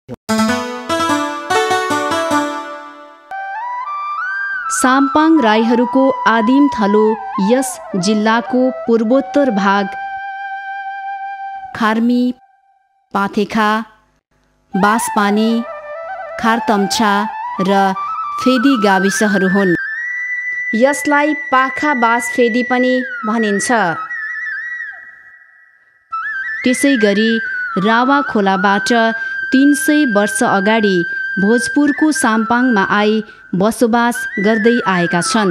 साम्पाङ राईहरूको आदिम थलो यस जिल्लाको पूर्वोत्तर भाग खार्मी, पाथेखा, बासपानी, खारतम्छा र फेदी गाविसहरू हुन्। यसलाई पाखा बासफेदी पनि भनिन्छ। त्यसैगरी रावा खोलाबाट 300 वर्ष अगाडि भोजपुरको साम्पाङमा आई बसोबास गर्दै आएका छन्।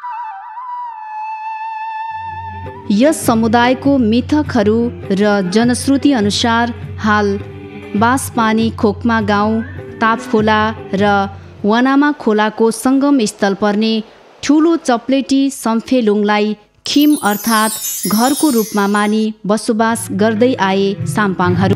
यस समुदायको मिथकहरू र जनश्रुति अनुसार हाल बासपानी खोकमा गाउँ, तापखोला र वनामा खोलाको सङ्गम स्थल पर्ने ठुलो चप्लेटी सम्फेलुङलाई खिम अर्थात् घरको रूपमा मानी बसोबास गर्दै आए साम्पाङहरू।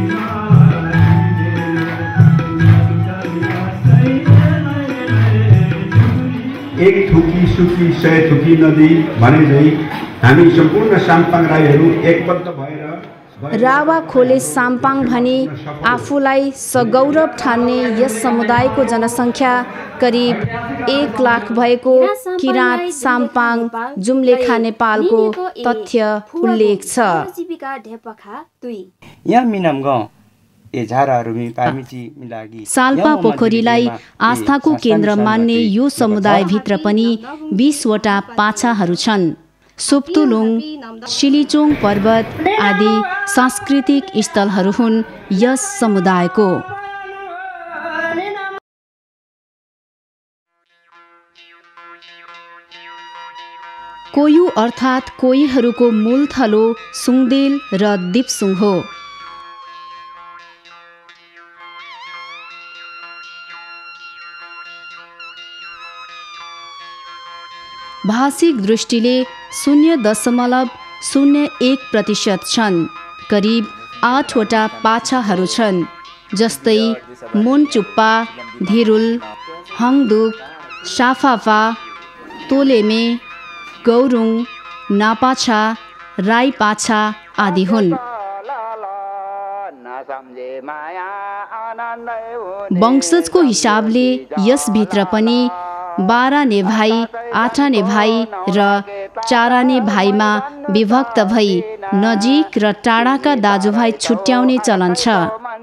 एक थुकी सुकी 100 थुकी नदी भने झै हामी सम्पूर्ण साम्पाङ राईहरू एकबद्ध भएर रावा खोले साम्पाङ भनी आफूलाई सगौरव ठान्ने यस समुदायको जनसङ्ख्या करिब 1 लाख भएको किराँत साम्पाङ जुम्लेखा नेपालको तथ्य उल्लेख छ। साल्पा पोखरीलाई आस्थाको केन्द्र मान्ने यो समुदायभित्र पनि 20 वटा पाछाहरू छन्। सोप्तुलुङ, शिलिचोङ पर्वत आदि सांस्कृतिक स्थलहरू हुन् यस समुदायको। कोयु अर्थात् कोयीहरूको मूल थलो सुङदेल र दिप्सुङ हो। भाषिक दृष्टिले 0.01% छन्। करिब 8 वटा पाछाहरू छन्, जस्तै मोनचुप्पा, धिरुल, हङदुक, साफाफा, तोलेमे, गौरुङ, नापाछा, राईपाछा आदि हुन्। वंशजको हिसाबले यसभित्र पनि 12 नेभाइ, 8 नेभाइ र 4 नेभाइमा विभक्त भई नजिक र टाढाका दाजुभाइ छुट्याउने चलन छ।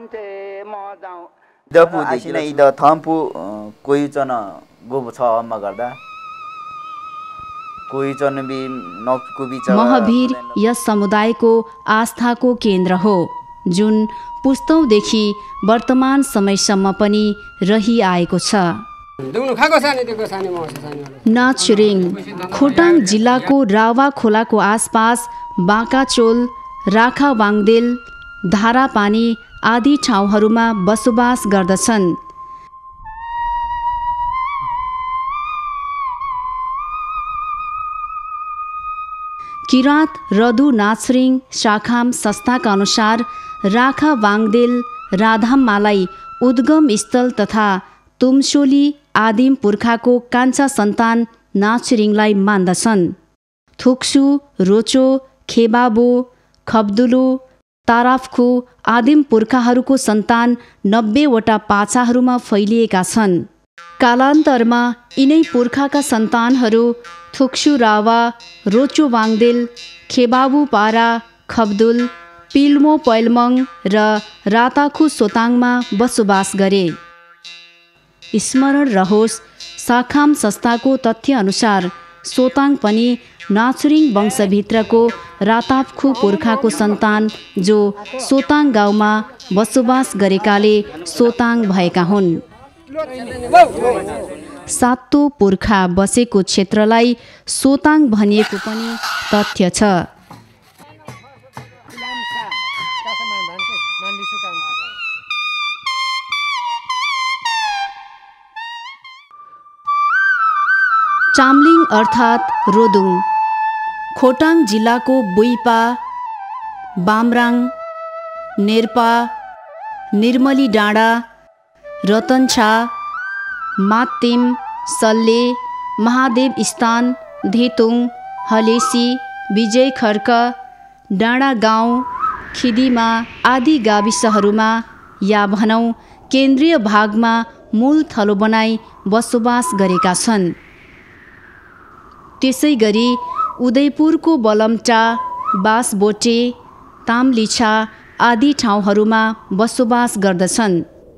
महभीर यस समुदायको आस्थाको केन्द्र हो, जुन पुस्तौँदेखि वर्तमान समयसम्म पनि रहिआएको छ। नाचरिङ खोटाङ जिल्लाको रावा खोलाको आसपास बाँकाचोल, राखावाङदेल, धारापानी आदि ठाउँहरूमा बसोबास गर्दछन्। किराँत रदु नाचरिङ शाखाम संस्थाका अनुसार राखावाङदेल राधाममालाई उद्गम स्थल तथा तुमसोली आदिम पुर्खाको कान्छा सन्तान नाचरिङलाई मान्दछन्। थुक्सु, रोचो, खेबाबो, खब्दुलु, ताराफखु आदिम पुर्खाहरूको सन्तान 90 वटा पाछाहरूमा फैलिएका छन्। कालान्तरमा यिनै पुर्खाका सन्तानहरू थुक्सु रावा, रोचो वाङदेल, खेबाबु पारा, खब्दुल, पिल्मो पैलमङ र राताखु सोताङमा बसोबास गरे। स्मरण रहोस्, शाखाम संस्थाको तथ्य अनुसार सोताङ पनि नाचुरिङ वंशभित्रको रातापखु पुर्खाको सन्तान जो सोताङ गाउँमा बसोबास गरेकाले सोताङ भएका हुन्। सातो पुर्खा बसेको क्षेत्रलाई सोताङ भनिएको पनि तथ्य छ। चाम्लिङ अर्थात् रोदुङ खोटाङ जिल्लाको बुइपा, बामराङ, नेर्पा, निर्मली डाँडा, रतनछा, मात्तिम, सल्ले, महादेव स्थान, धेतुङ, हलेसी, विजय खर्क, डाँडा गाउँ, खिदिमा आदि गाविसहरूमा या भनौँ केन्द्रीय भागमा मूल थलो बनाई बसोबास गरेका छन्। त्यसै गरी उदयपुरको बलमटा, बासबोटे, ताम्लिछा आदि ठाउँहरूमा बसोबास गर्दछन्।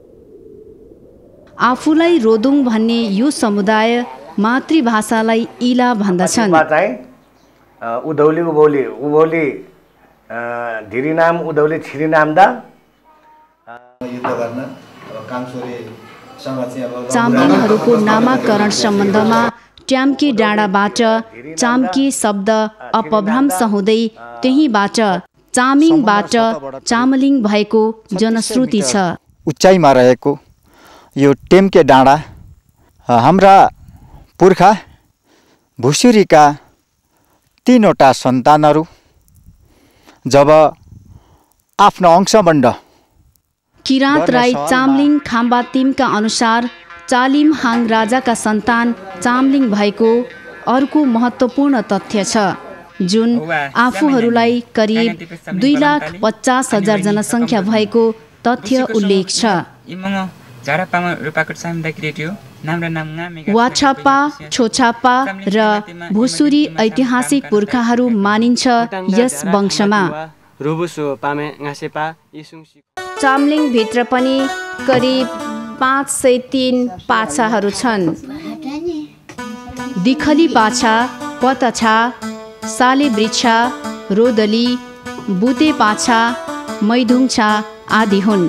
आफूलाई रोदुङ भन्ने यो समुदाय मातृभाषालाई इला भन्दछन्। उधौली उभौली उभौली धिरी नाम उधौली छिरी नाम दा युद्ध गर्न चाम्लिङहरूको नामाकरण सम्बन्धमा ट्याम्के डाँडाबाट चाम्के शब्द अपभ्रंश हुँदै त्यहीबाट चामिङबाट चामलिङ भएको जनश्रुति छ। उचाइमा रहेको यो टेम्के डाँडा हाम्रा पुर्खा भुसुरीका 3वटा सन्तानहरू जब आफ्नो अंशबण्ड किराँत राई चामलिङ खाम्बातिमका अनुसार चालिमहाङ राजाका सन्तान चामलिङ भएको अर्को महत्त्वपूर्ण तथ्य छ, जुन आफूहरूलाई करिब 2,50,000 जनसङ्ख्या भएको तथ्य उल्लेख छ। वाछापा, छोछापा र भुसुरी ऐतिहासिक पुर्खाहरू मानिन्छ यस वंशमा। चामलिङ भित्र पनि करिब 503 पाछाहरू छन्। दिखली पाछा, पतछा, सालेवृक्षा, रोदली, बुते पाछा, मैधुङछा आदि हुन्।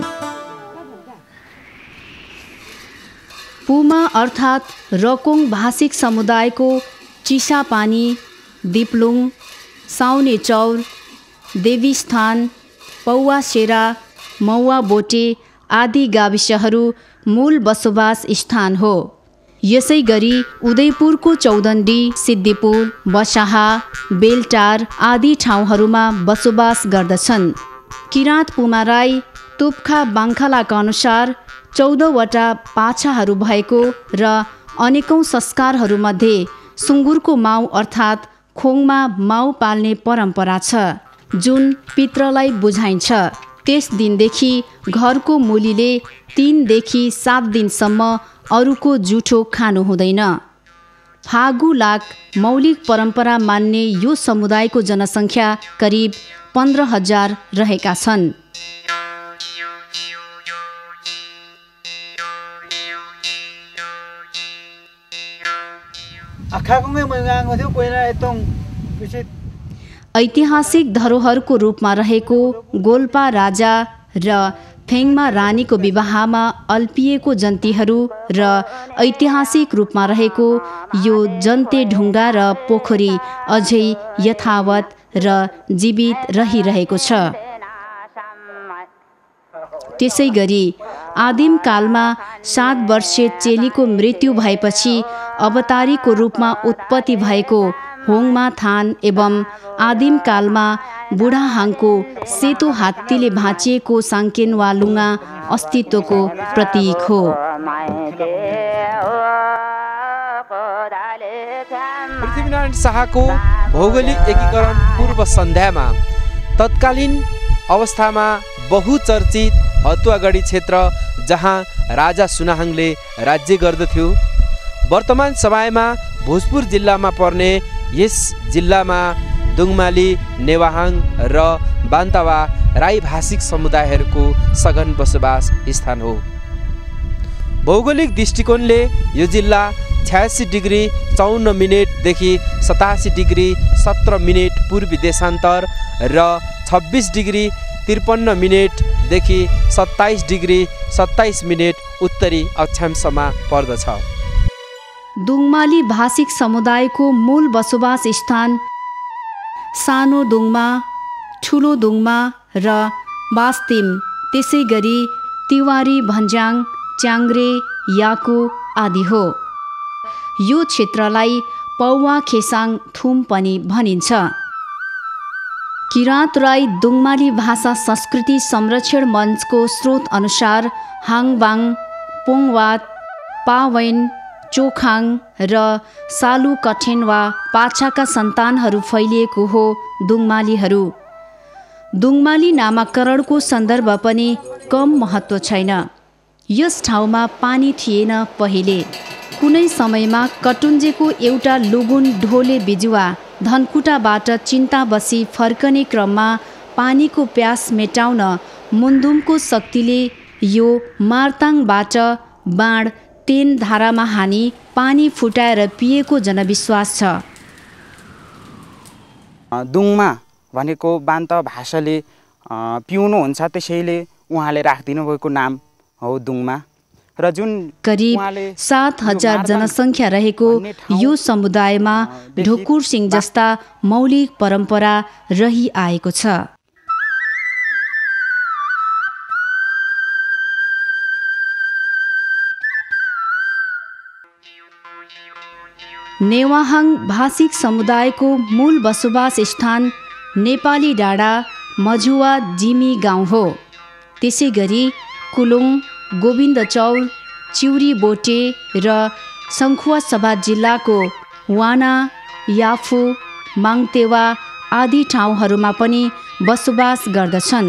पुमा अर्थात् रकोङ भाषिक समुदायको चिसापानी, दिप्लुङ, साउने चौर, देवीस्थान, पौवासेरा, मौवा बोटे आदि गाविसहरू मूल बसोबास स्थान हो। यसै गरी उदयपुरको चौदण्डी, सिद्धिपुर, बसाहा, बेलटार आदि ठाउँहरूमा बसोबास गर्दछन्। किराँत पुमा राई तुप्खा बाङ्खालाका अनुसार 14वटा पाछाहरू भएको र अनेकौं संस्कारहरूमध्ये सुँगुरको माउ अर्थात् खोङमा माउ पाल्ने परम्परा छ, जुन पित्रलाई बुझाइन्छ। त्यस दिनदेखि घरको मुलीले 3 देखि 7 दिनसम्म अरूको जुठो खानु हुँदैन। फागु लाख मौलिक परम्परा मान्ने यो समुदायको जनसङ्ख्या करिब 15,000 रहेका छन्। ऐतिहासिक धरोहरको रूपमा रहेको गोल्पा राजा र फेङमा रानीको विवाहमा अल्पिएको जन्तीहरू र ऐतिहासिक रूपमा रहेको यो जन्ते ढुङ्गा र पोखरी अझै यथावत र जीवित रहिरहेको छ। त्यसै गरी आदिम कालमा 7 वर्षीय चेलीको मृत्यु भएपछि अवतारीको रूपमा उत्पत्ति भएको होङमा थान एवं आदिम कालमा बुढाहाङको सेतो हात्तीले भाँचिएको साङ्केनवा लुङा अस्तित्वको प्रतीक हो। पृथ्वीनारायण शाहको भौगोलिक एकीकरण पूर्व सन्ध्यामा तत्कालीन अवस्थामा बहुचर्चित हतुवागढी क्षेत्र जहाँ राजा सुनाहाङले राज्य गर्दथ्यो, वर्तमान समयमा भोजपुर जिल्लामा पर्ने यस जिल्लामा दुङमाली, नेवाहाङ र बान्तावा राई भाषिक समुदायहरूको सघन बसोबास स्थान हो। भौगोलिक दृष्टिकोणले यो जिल्ला 86 डिग्री 54 मिनेटदेखि 87 डिग्री 17 मिनेट पूर्वी देशान्तर र 26 डिग्री 53 मिनेटदेखि 27 डिग्री 27 मिनेट उत्तरी अक्षांशमा पर्दछ। दुङमाली भाषिक समुदायको मूल बसोबास स्थान सानो दुङमा, ठुलो दुङमा र बास्तिम, त्यसै गरी तिवारी, भन्ज्याङ, च्याङ्ग्रे, याकु आदि हो। यो क्षेत्रलाई पौवा खेसाङ थुम पनि भनिन्छ। किराँत राई दुङमाली भाषा संस्कृति संरक्षण मञ्चको स्रोत अनुसार हाङबाङ, पोङवात, पावैन, चोखाङ र सालु कठेनवा पाछाका सन्तानहरू फैलिएको हो दुङमालीहरू। दुङमाली नामाकरणको सन्दर्भ पनि कम महत्त्व छैन। यस ठाउँमा पानी थिएन पहिले। कुनै समयमा कटुन्जेको एउटा लुगुन ढोले बिजुवा धनकुटाबाट चिन्ता बसी फर्कने क्रममा पानीको प्यास मेटाउन मुन्दुमको शक्तिले यो मार्ताङबाट बाँड तेन धारामा हानी पानी फुटाएर पिएको जनविश्वास छ। दुङमा भनेको बान्त भाषाले पिउनुहुन्छ, त्यसैले उहाँले राखिदिनु भएको नाम हो दुङमा। र जुन करिब 7,000 जनसङ्ख्या रहेको यो समुदायमा ढुकुर सिंह जस्ता मौलिक परम्परा रहिआएको छ। नेवाहाङ भाषिक समुदायको मूल बसोबास स्थान नेपाली डाँडा मझुवा जिमी गाउँ हो। त्यसै गरी कुलुङ, गोविन्दचौर, चिउरी बोटे र सङ्खुवासभा जिल्लाको वाना, याफु, माङतेवा आदि ठाउँहरूमा पनि बसोबास गर्दछन्।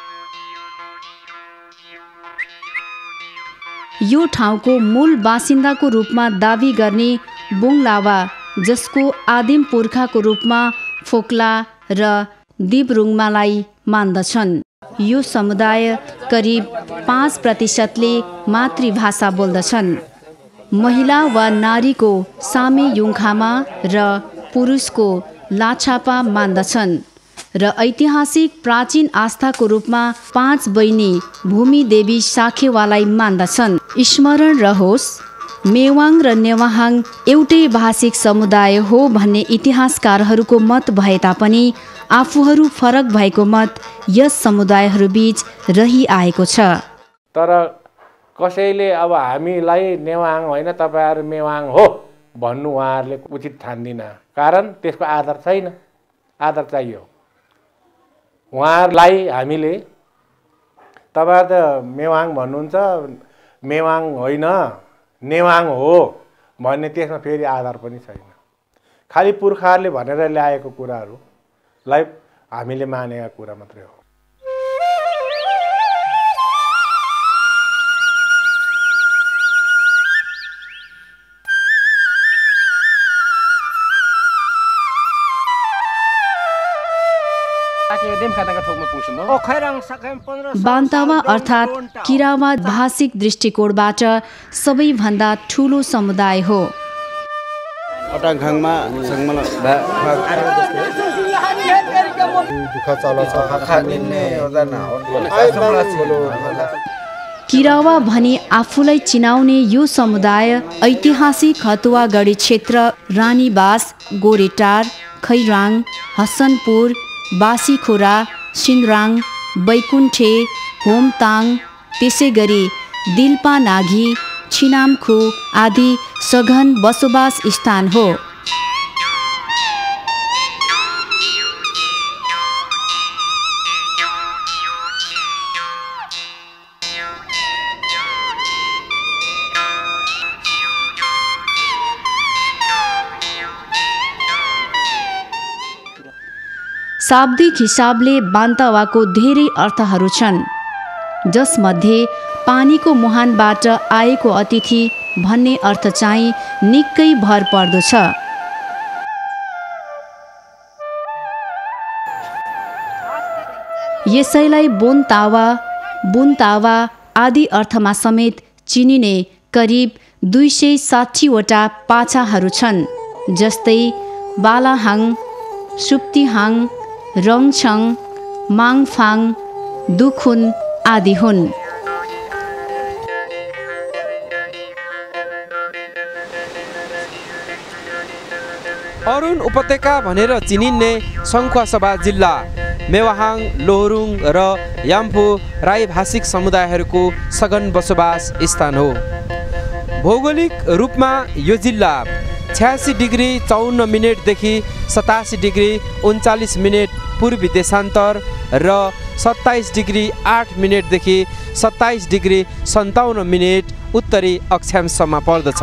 यो ठाउँको मूल बासिन्दाको रूपमा दाबी गर्ने बुङलावा, जसको आदिम पुर्खाको रूपमा फोक्ला र दिबरुङमालाई मान्दछन्। यो समुदाय करिब 5% मातृभाषा बोल्दछन्। महिला वा नारीको सामे युङखामा र पुरुषको लाछापा मान्दछन् र ऐतिहासिक प्राचीन आस्थाको रूपमा 5 बहिनी भूमिदेवी साखेवालाई मान्दछन्। स्मरण रहोस्, मेवाङ र नेवाहाङ एउटै भाषिक समुदाय हो भन्ने इतिहासकारहरूको मत भए तापनि आफूहरू फरक भएको मत यस समुदायहरूबीच रहिआएको छ। तर कसैले अब हामीलाई नेवाङ होइन तपाईँहरू मेवाङ हो भन्नु उहाँहरूले उचित ठान्दिन, कारण त्यसको आधार छैन। आधार चाहियो उहाँहरूलाई। हामीले तपाईँहरू त मेवाङ भन्नुहुन्छ, मेवाङ होइन नेवाङ हो भन्ने त्यसमा फेरि आधार पनि छैन। खालि पुर्खाहरूले भनेर ल्याएको कुराहरूलाई हामीले मानेका कुरा मात्रै हो। बान्तावा अर्थात् किरावा भाषिक दृष्टिकोणबाट सबैभन्दा ठुलो समुदाय हो। किरावा भनी आफूलाई चिनाउने यो समुदाय ऐतिहासिक हतुवागढी क्षेत्र, रानीबास, गोरेटार, खैराङ, हसनपुर, बासीखोरा, सिन्राङ, बैकुण्ठे, होमताङ, त्यसै गरी दिल्पा नाघी, छिनामखु आदि सघन बसोबास स्थान हो। शाब्दिक हिसाबले बान्तावाको धेरै अर्थहरू छन्, जसमध्ये पानीको मुहानबाट आएको अतिथि भन्ने अर्थ चाहिँ निकै भर पर्दो छ। यसैलाई बोनतावा, बुनतावा आदि अर्थमा समेत चिनिने करिब 260 वटा पाछाहरू छन्, जस्तै बालाहाङ, सुप्तिहाङ, रङछङ, माङफाङ, दुखुन आदि हुन्। अरुण उपत्यका भनेर चिनिने सङ्खुवासभा जिल्ला मेवाहाङ, लोहोरुङ र याम्फू राई भाषिक समुदायहरूको सघन बसोबास स्थान हो। भौगोलिक रूपमा यो जिल्ला 86 डिग्री 54 मिनेटदेखि 87 डिग्री 39 मिनेट पूर्वी देशान्तर र 27 डिग्री 8 मिनेटदेखि 27 डिग्री 57 मिनेट उत्तरी अक्षांशमा पर्दछ।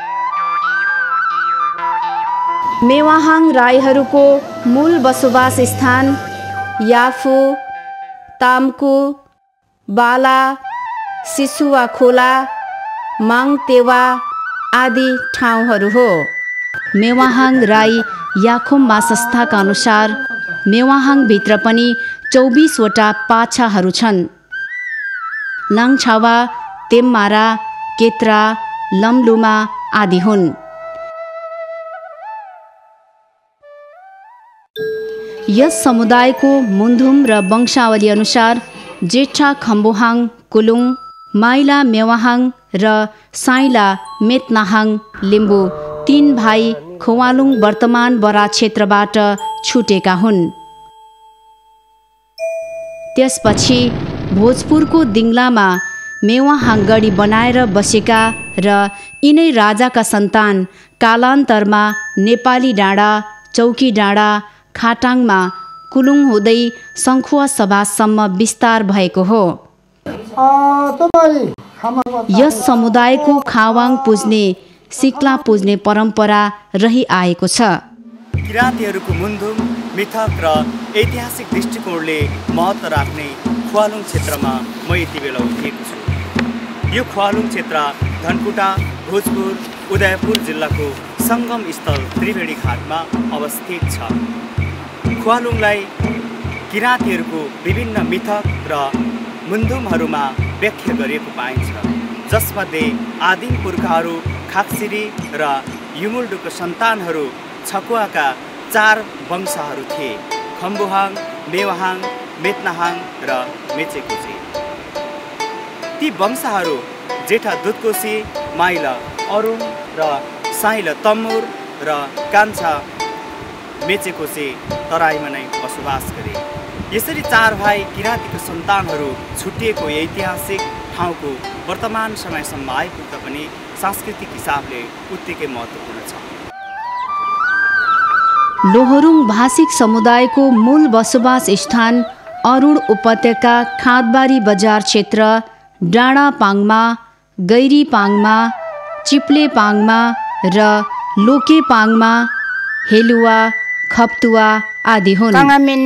मेवाहाङ राईहरूको मूल बसोबास स्थान याफु, ताम्कु, बाला, सिसुवा खोला, माङतेवा आदि ठाउँहरू हो। मेवाहाङ राई याखुम संस्थाका अनुसार मेवाहाङभित्र पनि 24 वटा पाछाहरू छन्। लाङछावा, तेम्मारा, केत्रा, लम्लुमा आदि हुन्। यस समुदायको मुन्धुम र वंशावली अनुसार जेठा खम्बुहाङ कुलुङ, माइला मेवाहाङ र साइला मेतनाहाङ लिम्बू 3 भाइ खुवालुङ वर्तमान बरा क्षेत्रबाट छुटेका हुन्। त्यसपछि भोजपुरको दिङ्लामा मेवाहाङ गढी बनाएर बसेका र यिनै राजाका सन्तान कालान्तरमा नेपाली डाँडा, चौकी डाँडा, खाटाङमा कुलुङ हुँदै सङ्खुवा सभासम्म विस्तार भएको हो। यस समुदायको खावाङ पुज्ने, सिक्ला पुज्ने परम्परा रहिआएको छ। किराँतीहरूको मुन्धुम, मिथक र ऐतिहासिक दृष्टिकोणले महत्त्व राख्ने खुवालुङ क्षेत्रमा म यति बेला उभिएको छु। यो खुवालुङ क्षेत्र धनकुटा, भोजपुर, उदयपुर जिल्लाको सङ्गम स्थल त्रिवेणी घाटमा अवस्थित छ। खुवालुङलाई किराँतीहरूको विभिन्न मिथक र मुन्धुमहरूमा व्याख्या गरिएको पाइन्छ, जसमध्ये आदिम पुर्खाहरू खाक्सिरी र युमुल्डुको सन्तानहरू छकुवाका 4 वंशहरू थिए: खम्बुहाङ, मेवाहाङ, मेतनाहाङ र मेचेकोसी। ती वंशहरू जेठा दुधकोशी, माइला अरुण र साइला तम्मुर र कान्छा मेचेकोसी तराईमा नै बसोबास गरे। यसरी 4 भाइ किराँतीको सन्तानहरू छुटिएको ऐतिहासिक ठाउँको वर्तमान समयसम्म आइपुग्दा पनि सांस्कृतिक हिसाबले उत्तिकै महत्त्वपूर्ण छ। लोहोरुङ भाषिक समुदायको मूल बसोबास स्थान अरुण उपत्यका खाँदबारी बजार क्षेत्र, डाँडा पाङमा, गैरी पाङमा, चिप्ले पाङमा र लोके पाङमा, हेलुवा, खप्तुवा आदि हुन्।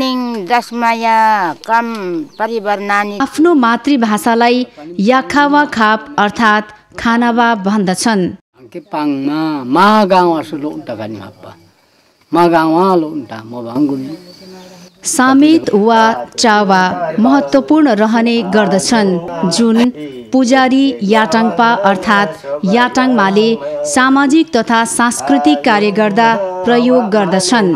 आफ्नो मातृभाषालाई याखावा खाप अर्थात् खानावा भन्दछन्। सामेत वा चावा महत्त्वपूर्ण रहने गर्दछन्, जुन पुजारी याटाङपा अर्थात् याटाङमाले सामाजिक तथा सांस्कृतिक कार्य गर्दा प्रयोग गर्दछन्।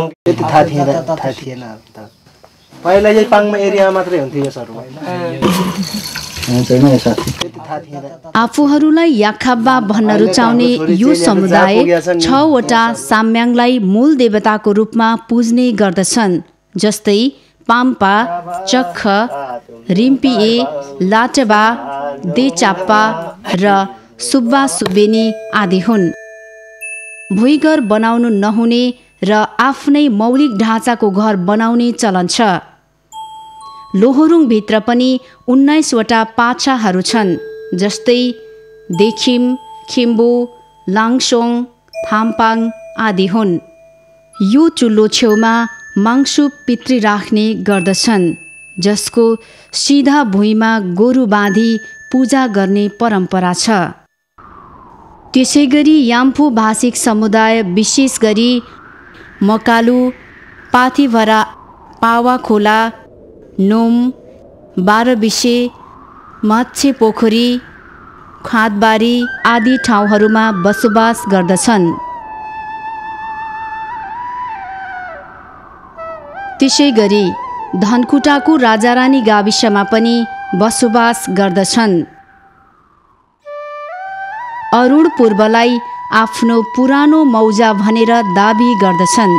आफूहरूलाई याखाब्बा भन्न रुचाउने यो समुदाय 6 वटा साम्याङलाई मूल देवताको रूपमा पुज्ने गर्दछन्, जस्तै पाम्पा, चक्ख, रिम्पिए, लाटबा, देचाप्पा र सुब्बा सुब्बेनी आदि हुन्। भुइँघर बनाउनु नहुने र आफ्नै मौलिक ढाँचाको घर बनाउने चलन छ। लोहोरुङभित्र पनि 19 वटा पाछाहरू छन्, जस्तै देखिम, खिम्बु, लाङसोङ, थाम्पाङ आदि हुन्। यो चुल्लो छेउमा माङ्सु पितृ राख्ने गर्दछन्, जसको सिधा भुइँमा गोरु बाँधी पूजा गर्ने परम्परा छ। त्यसैगरी याम्फू भाषिक समुदाय विशेष गरी मकालु, पाथिभरा, पावाखोला, नोम, बारबिसे, माछे पोखरी, खाँदबारी आदि ठाउँहरूमा बसोबास गर्दछन्। त्यसैगरी धनकुटाको राजारानी गाविसमा पनि बसोबास गर्दछन्। अरुण पूर्वलाई आफ्नो पुरानो मौजा भनेर दाबी गर्दछन्।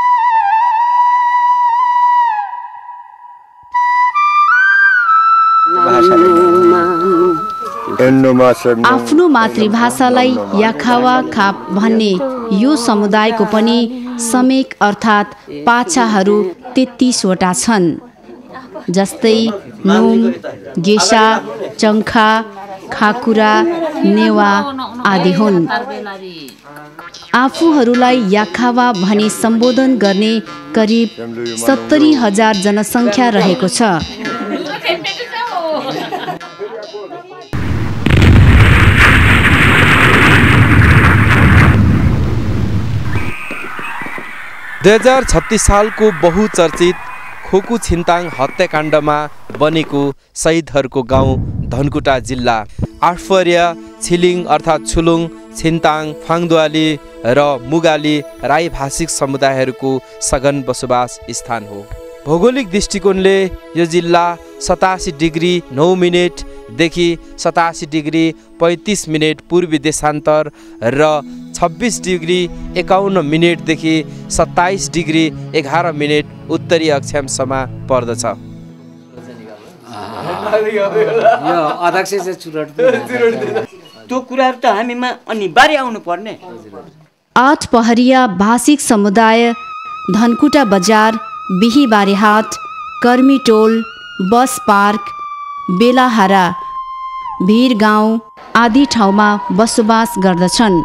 आफ्नो मातृभाषालाई याखावा खाप भन्ने यो समुदायको पनि समेक अर्थात् पाछाहरू 33 वटा छन्, जस्तै नोम, गेसा, चङ्खा, खाकुरा, नेवा आदि हुन्। आफूहरूलाई याखावा भनी सम्बोधन गर्ने करिब 70,000 जनसङ्ख्या रहेको छ। $2036 सालको बहुचर्चित खोकु छिन्ताङ हत्याकाण्डमा बनेको शहीदहरूको गाउँ धनकुटा जिल्ला आठपरिया छिलिङ अर्थात् छुलुङ छिन्ताङ फाङदुवाली र मुगाली राई भाषिक समुदायहरूको सघन बसोबास स्थान हो। भौगोलिक दृष्टिकोणले यो जिल्ला 87 डिग्री 9 मिनेटदेखि 87 डिग्री 35 मिनेट पूर्वी देशान्तर र 26 डिग्री 51 मिनेटदेखि 27 डिग्री 11 मिनेट उत्तरी अक्षांशमा पर्दछ। त्यो कुराहरु त हामीमा अनिवार्य आउनु पर्ने। आठपहरिया भाषिक समुदाय धनकुटा बजार, बिहीबारीहाट, कर्मीटोल, बस पार्क, बेलाहारा, भीर गाउँ आदि ठाउँमा बसोबास गर्दछन्।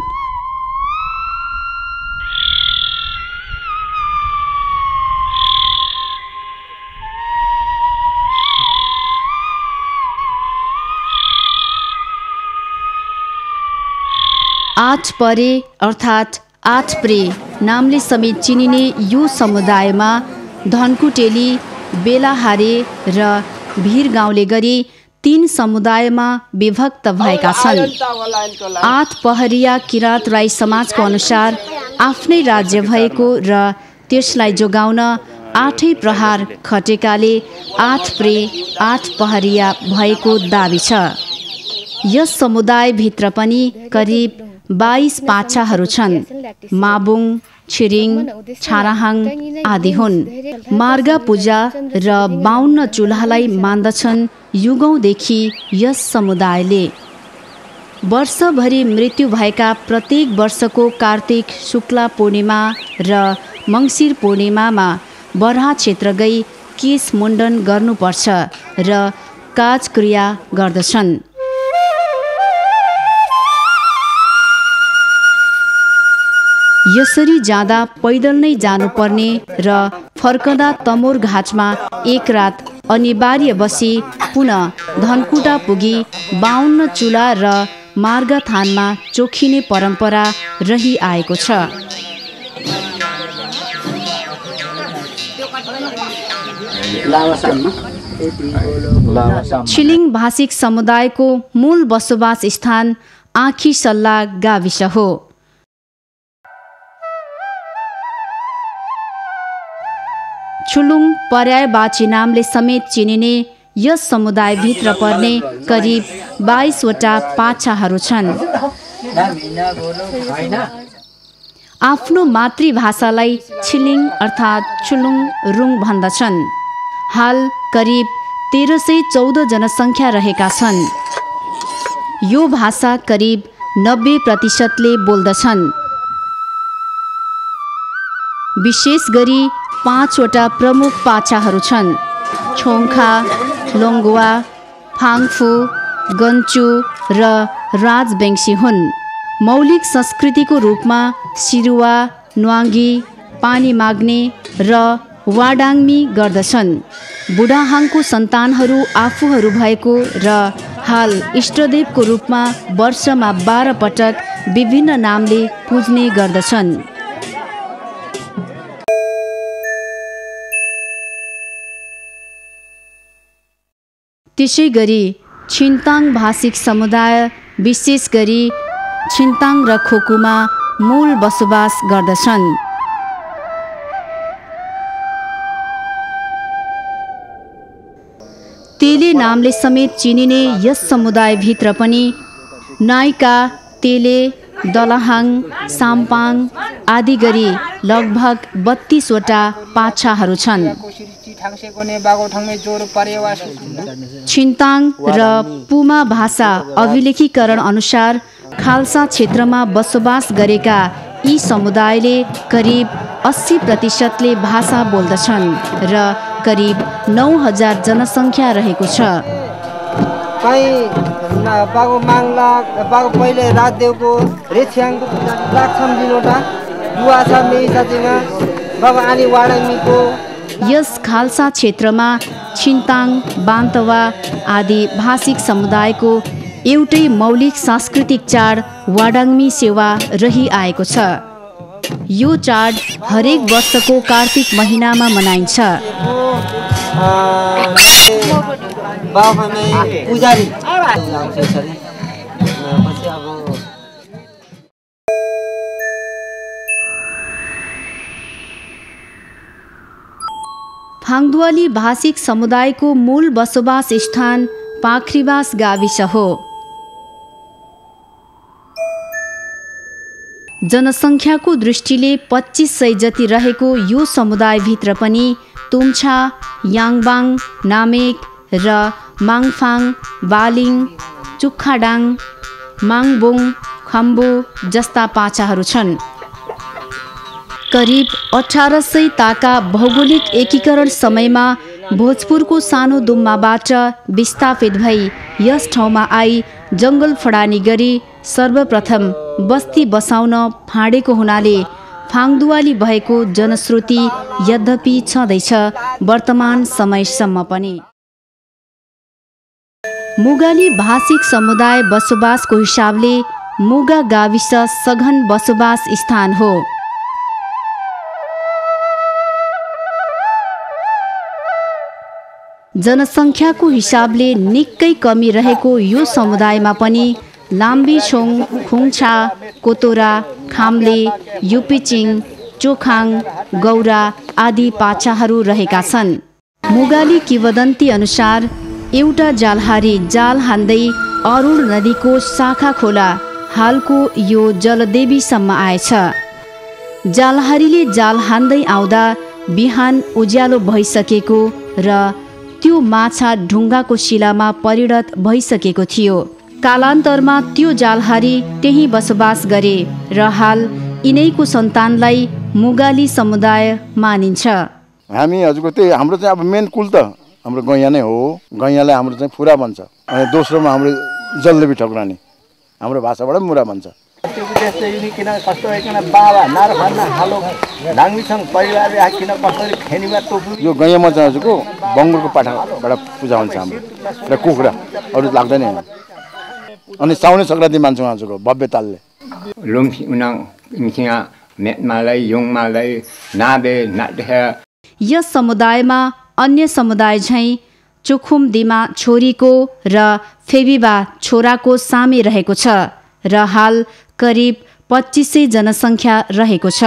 आठपरे अर्थात् आठप्रे नामले समेत चिनिने यो समुदायमा धनकुटेली, बेलाहारे र भीर गाउँले गरी 3 समुदायमा विभक्त भएका छन्। आठपहरिया किराँत राई समाजको अनुसार आफ्नै राज्य भएको र त्यसलाई जोगाउन 8 प्रहार खटेकाले आठप्रे आठपहरिया भएको दाबी छ। यस समुदायभित्र पनि करिब 22 पाछाहरू छन्। माबुङ, छिरिङ, छाराहाङ आदि हुन्। मार्गा पूजा र 52 चुल्हालाई मान्दछन् युगौंदेखि यस समुदायले। वर्षभरि मृत्यु भएका प्रत्येक वर्षको कार्तिक शुक्ला पूर्णिमा र मङ्सिर पूर्णिमामा बर्हा क्षेत्र गई केश मुण्डन गर्नुपर्छ र काजक्रिया गर्दछन्। यसरी जाँदा पैदल नै जानुपर्ने र फर्कँदा तमोर घाटमा एक रात अनिवार्य बसी पुनः धनकुटा पुगी 52 चुला र मार्गथानमा चोखिने परम्परा रही आएको छ। छिलिङ भाषिक समुदायको मूल बसोबास स्थान आँखीसल्ला गाविस हो। छुलुङ पर्यायवाची नामले समेत चिनिने यस समुदायभित्र पर्ने करिब 22 वटा पाछाहरू छन्। आफ्नो मातृभाषालाई छिलिङ अर्थात् छुलुङ रुङ भन्दछन्। हाल करिब 1314 जनसङ्ख्या रहेका छन्। यो भाषा करिब 90% बोल्दछन्। विशेष गरी 5 वटा प्रमुख पाछाहरू छन्। छोङखा, लोङ्गुवा, फाङफु, गन्चु र राजबेङ्सी हुन्। मौलिक संस्कृतिको रूपमा सिरुवा, न्वाङ्गी, पानी माग्ने र वाडाङ्मी गर्दछन्। बुढाहाङको सन्तानहरू आफूहरू भएको र हाल इष्टदेवको रूपमा वर्षमा 12 पटक विभिन्न नामले पुज्ने गर्दछन्। त्यसै गरी छिन्ताङ भाषिक समुदाय विशेष गरी छिन्ताङ र खोकुमा मूल बसोबास गर्दछन्। तेले नामले समेत चिनिने यस समुदायभित्र पनि नाइका, तेले, दलहाङ, साम्पाङ आदि गरी लगभग 32 वटा पाछाहरू छन्। छिन्ताङ र पुमा भाषा अभिलेखीकरण अनुसार खालसा क्षेत्रमा बसोबास गरेका यी समुदायले करिब 80%ले भाषा बोल्दछन् र करिब 9000 जनसङ्ख्या रहेको छ। पहिले राजदेवको रेछ्याङको लाग्छम दिनोटा दुवाछा मेइसाजिङा बाबा आनी वाडाङमीको यस खालसा क्षेत्रमा छिन्ताङ, बान्तवा आदि भाषिक समुदायको एउटै मौलिक सांस्कृतिक चाड वाडाङ्मी सेवा रहिआएको छ। यो चाड हरेक वर्षको कार्तिक महिनामा मनाइन्छ। फाङदुवाली भाषिक समुदायको मूल बसोबास स्थान पाखरीबास गाविस हो। जनसङ्ख्याको दृष्टिले 2500 जति रहेको यो समुदायभित्र पनि तुम्छा, याङबाङ, नामेक र माङफाङ, बालिङ, चुक्खाडाङ, माङबोङ, खम्बु जस्ता पाचाहरू छन्। करिब 1800 ताका भौगोलिक एकीकरण समयमा भोजपुरको सानो दुम्माबाट विस्थापित भई यस ठाउँमा आई जङ्गल फडानी गरी सर्वप्रथम बस्ती बसाउन फाँडेको हुनाले फाङदुवाली भएको जनश्रुति यद्यपि छँदैछ वर्तमान समयसम्म पनि। मुगाली भाषिक समुदाय बसोबासको हिसाबले मुगा गाविस सघन बसोबास स्थान हो। जनसङ्ख्याको हिसाबले निकै कमी रहेको यो समुदायमा पनि लाम्बीछोङ, खुङछा, कोतोरा, खाम्ले, युपिचिङ, चोखाङ, गौरा आदि पाचाहरू रहेका छन्। मुगाली किंवदन्ती अनुसार एउटा जालहारी जाल हान्दै अरुण नदीको शाखा खोला हालको यो जलदेवीसम्म आएछ। जालहारीले जाल हान्दै आउँदा बिहान उज्यालो भइसकेको र त्यो माछा ढुङ्गाको शिलामा परिणत भइसकेको थियो। कालान्तरमा त्यो जालहारी त्यही बसोबास गरे र हाल यिनैको सन्तानलाई मुगाली समुदाय मानिन्छ। हामी हजुरको त्यही हाम्रो चाहिँ अब मेन कुल त हाम्रो गैँया नै हो। गैँयालाई हाम्रो चाहिँ फुरा भन्छ। अनि दोस्रोमा हाम्रो जलदेवी ठकुरानी हाम्रो भाषाबाट मुरा भन्छ। यो गैँयामा चाहिँ हजुरको बङ्गुरको पाठाबाट पूजा हुन्छ हाम्रो र कुखुरा अरू लाग्दैन। अनि साउने सङ्क्रान्ति मान्छौँ हजुरको भव्य तालले। यस समुदायमा अन्य समुदाय झैँ चुखुम दिमा छोरीको र फेबिबा छोराको सामे रहेको छ र हाल करिब 2500 जनसङ्ख्या रहेको छ।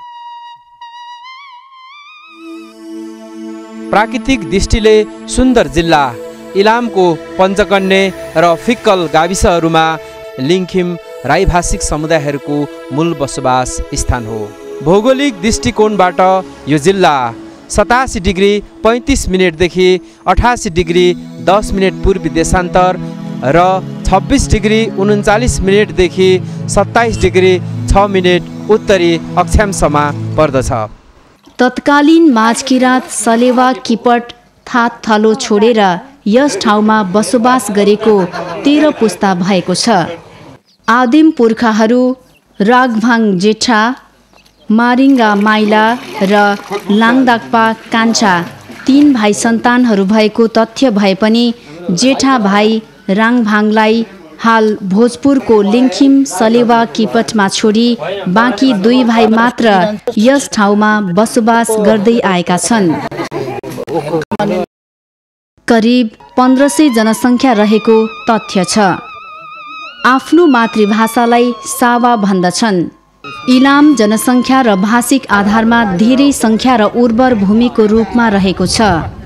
प्राकृतिक दृष्टिले सुन्दर जिल्ला इलामको पञ्चकन्या र फिक्कल गाविसहरूमा लिङखिम राई भाषिक समुदायहरूको मूल बसोबास स्थान हो। भौगोलिक दृष्टिकोणबाट यो जिल्ला 87 डिग्री 35 मिनटदेखि 88 डिग्री 10 मिनट पूर्वी देशान्तर र 26 डिग्री 39 मिनटदेखि 27 डिग्री 6 मिनट उत्तरी अक्षांशमा पर्दछ। तत्कालीन माझकिराँत सलेवा किपट थात थलो छोडेर यस ठाउँमा बसोबास गरेको 13 पुस्ता भएको छ। आदिम पुर्खाहरू रागभाङ जेठा, मारिङ्गा माइला र लाङदाक्पा कान्छा 3 भाइ सन्तानहरू भएको तथ्य भए पनि जेठा भाइ राङभाङलाई हाल भोजपुरको लिङखिम सलेवा किपटमा छोडी बाँकी 2 भाइ मात्र यस ठाउँमा बसोबास गर्दै आएका छन्। करिब 1500 जनसङ्ख्या रहेको तथ्य छ। आफ्नो मातृभाषालाई सावा भन्दछन्। इलाम जनसङ्ख्या र भाषिक आधारमा धेरै सङ्ख्या र उर्वर भूमिको रूपमा रहेको छ।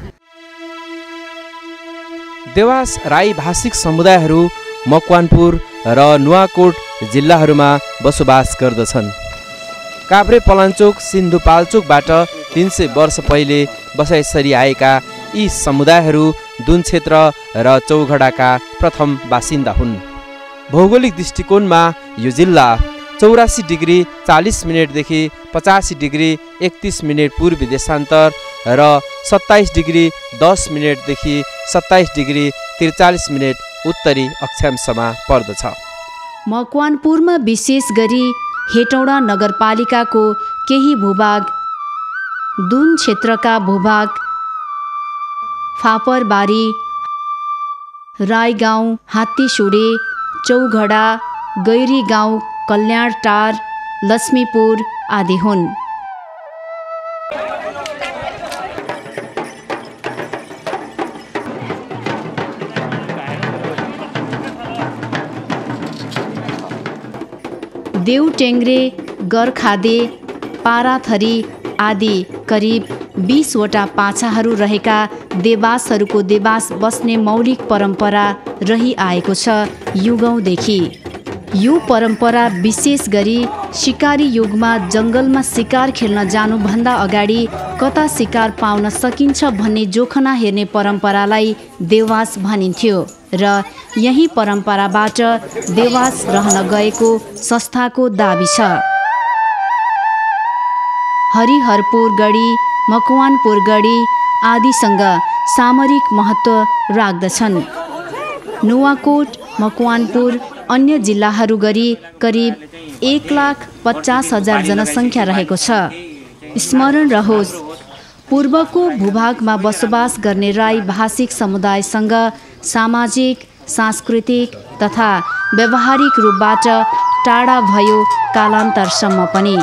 देवास राई भाषिक समुदायहरू मकवानपुर र नुवाकोट जिल्लाहरूमा बसोबास गर्दछन्। काभ्रे पलाञ्चोक सिन्धुपाल्चोकबाट 300 वर्ष पहिले बसाइसरी आएका यी समुदायहरू दुन क्षेत्र र चौघडाका प्रथम बासिन्दा हुन्। भौगोलिक दृष्टिकोणमा यो जिल्ला 84 डिग्री 40 मिनटदेखि 85 डिग्री 31 मिनट पूर्वी देशान्तर र 27 डिग्री 10 मिनटदेखि 27 डिग्री 43 मिनट उत्तरी अक्षांशमा पर्दछ। मकवानपुरमा विशेष गरी हेटौडा नगरपालिकाको केही भूभाग, दुन क्षेत्रका भूभाग, फापरबारी, राई गाउँ, हात्तीसुडे, चौघडा, गैरी गाउँ, कल्याणटार, लक्ष्मीपुर आदि हुन्। देउटेङ्ग्रे, गर्खादे, पाराथरी आदि करिब 20 वटा पाछाहरू रहेका देवासहरूको देवास बस्ने मौलिक परम्परा रहिआएको छ युगौँदेखि। यो परम्परा विशेष गरी शिकारी युगमा जङ्गलमा शिकार खेल्न जानुभन्दा अगाडि कता शिकार पाउन सकिन्छ भन्ने जोखना हेर्ने परम्परालाई देवास भनिन्थ्यो र यही परम्पराबाट देवास रहन गएको संस्थाको दाबी छ। हरिहरपुर गढी, मकवानपुर गढी आदिसँग सामरिक महत्त्व राख्दछन्। नुवाकोट, मकवानपुर अन्य जिल्लाहरू गरी करिब 1,50,000 जनसङ्ख्या रहेको छ। स्मरण रहोस्, पूर्वको भूभागमा बसोबास गर्ने राई भाषिक समुदायसँग सामाजिक, सांस्कृतिक तथा व्यावहारिक रूपबाट टाढा भयो कालान्तरसम्म पनि।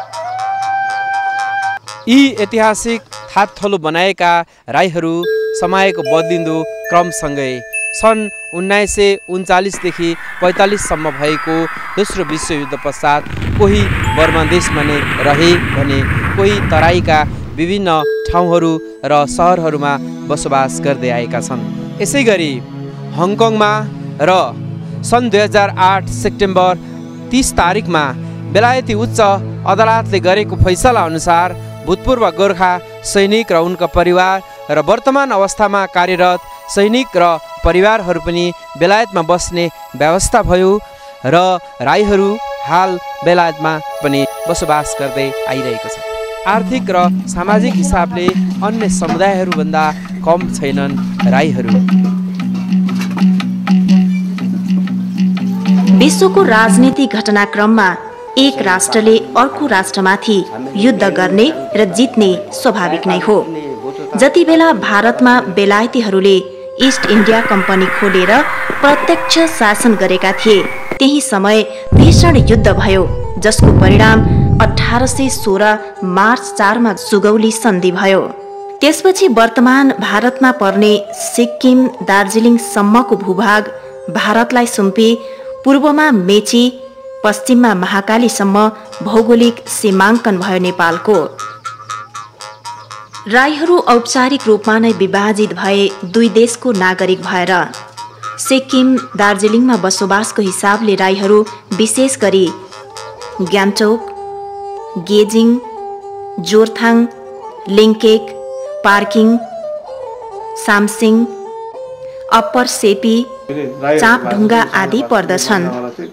यी ऐतिहासिक थातथलो बनाएका राईहरू समयको बदलिँदो क्रमसँगै सन् 1939 देखि 45 सम्म भएको दोस्रो विश्वयुद्ध पश्चात कोही बर्मा देशमा नै रहे भने कोही तराईका विभिन्न ठाउँहरू र सहरहरूमा बसोबास गर्दै आएका छन्। यसैगरी हङकङमा र सन् 2008 सेप्टेम्बर 30 तारिकमा बेलायती उच्च अदालतले गरेको फैसला अनुसार भूतपूर्व गोर्खा सैनिक र उनका परिवार र वर्तमान अवस्थामा कार्यरत सैनिक र परिवारहरू पनि बेलायतमा बस्ने व्यवस्था भयो र राईहरू हाल बेलायतमा पनि बसोबास गर्दै आइरहेको छ। आर्थिक र सामाजिक हिसाबले अन्य समुदायहरूभन्दा कम छैनन् राईहरू। विश्वको राजनीतिक घटनाक्रममा एक राष्ट्रले अर्को राष्ट्रमाथि युद्ध गर्ने र जित्ने स्वाभाविक नै हो। जति बेला भारतमा बेलायतीहरूले इस्ट इन्डिया कम्पनी खोलेर प्रत्यक्ष शासन गरेका थिए त्यही समय भीषण युद्ध भयो, जसको परिणाम 1816 मार्च 4 मा सुगौली सन्धि भयो। त्यसपछि वर्तमान भारतमा पर्ने सिक्किम, दार्जिलिङ सम्मको भूभाग भारतलाई सुम्पी पूर्वमा मेची, पश्चिममा महाकालीसम्म भौगोलिक सीमाङ्कन भयो नेपालको। राईहरू औपचारिक रूपमा नै विभाजित भए दुई देशको नागरिक भएर। सिक्किम, दार्जिलिङमा बसोबासको हिसाबले राईहरू विशेष गरी ग्यान्टोक, गेजिङ, जोरथाङ, लिङ्केक, पार्किङ, सामसिङ, अप्पर सेपी, चापढुङ्गा आदि पर्दछन्।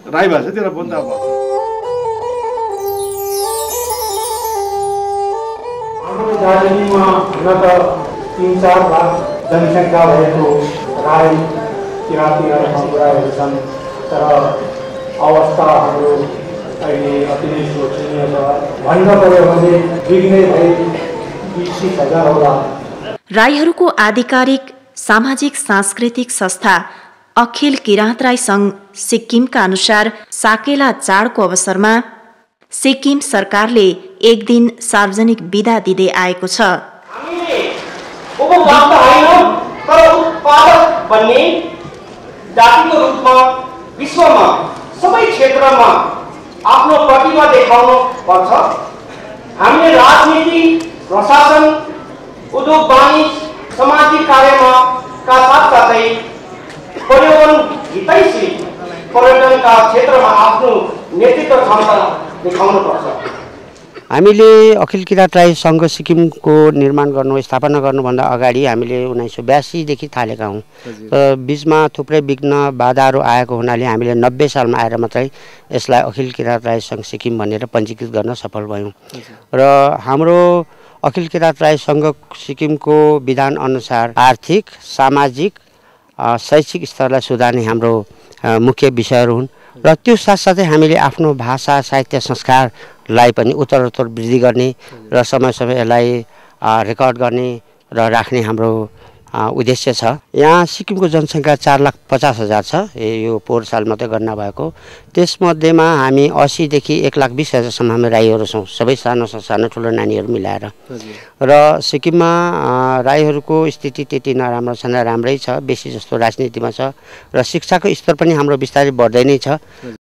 दार्जिलिङमा हुन त 3-4 लाख जनसङ्ख्या भएको राई किराँती राई समुदायहरू छन्, तर अवस्थाहरू अहिले अति नै शोचनीय छ। भन्न पर्यो भने बिग्नै भई 20,000 होला। राईहरूको आधिकारिक सामाजिक सांस्कृतिक संस्था अखिल किराँत राई सङ्घ सिक्किमका अनुसार साकेला चाडको अवसरमा सिक्किम सरकारले एक दिन सार्वजनिक बिदा दिँदै आएको छ। उपभोक्ता होइन तर उत्पादक बन्ने जातिको रूपमा विश्वमा सबै क्षेत्रमा आफ्नो प्रतिभा देखाउनु पर्छ। हामीले राजनीति, प्रशासन, उद्योग वाणिज्य, सामाजिक कार्यमा का साथसाथै पर्यावरण हितैषी पर्यटनका क्षेत्रमा आफ्नो नेतृत्व क्षमता देखाउनु पर्छ। हामीले अखिल किराँत राई सङ्घ सिक्किमको निर्माण गर्नु, स्थापना गर्नुभन्दा अगाडि हामीले 1982 देखि थालेका हौँ। बिचमा थुप्रै विघ्न बाधाहरू आएको हुनाले हामीले 90 सालमा आएर मात्रै यसलाई अखिल किराँत राई सङ्घ सिक्किम भनेर पञ्जीकृत गर्न सफल भयौँ। र हाम्रो अखिल किराँत राई सङ्घ सिक्किमको विधान अनुसार आर्थिक, सामाजिक, शैक्षिक स्तरलाई सुधार्ने हाम्रो मुख्य विषयहरू हुन् र त्यो साथसाथै हामीले आफ्नो भाषा, साहित्य, संस्कारलाई पनि उत्तरोत्तर वृद्धि गर्ने र समय समय यसलाई रेकर्ड गर्ने र राख्ने हाम्रो उद्देश्य छ। यहाँ सिक्किमको जनसङ्ख्या 4,50,000 छ, यो पोहोर साल मात्रै गणना भएको। त्यसमध्येमा हामी 80 देखि 1,20,000सम्म हामी राईहरू छौँ, सबै सानो ठुलो नानीहरू मिलाएर। र सिक्किममा राईहरूको स्थिति त्यति नराम्रो छैन, राम्रै छ, बेसी जस्तो राजनीतिमा छ र शिक्षाको स्तर पनि हाम्रो बिस्तारै बढ्दै नै छ।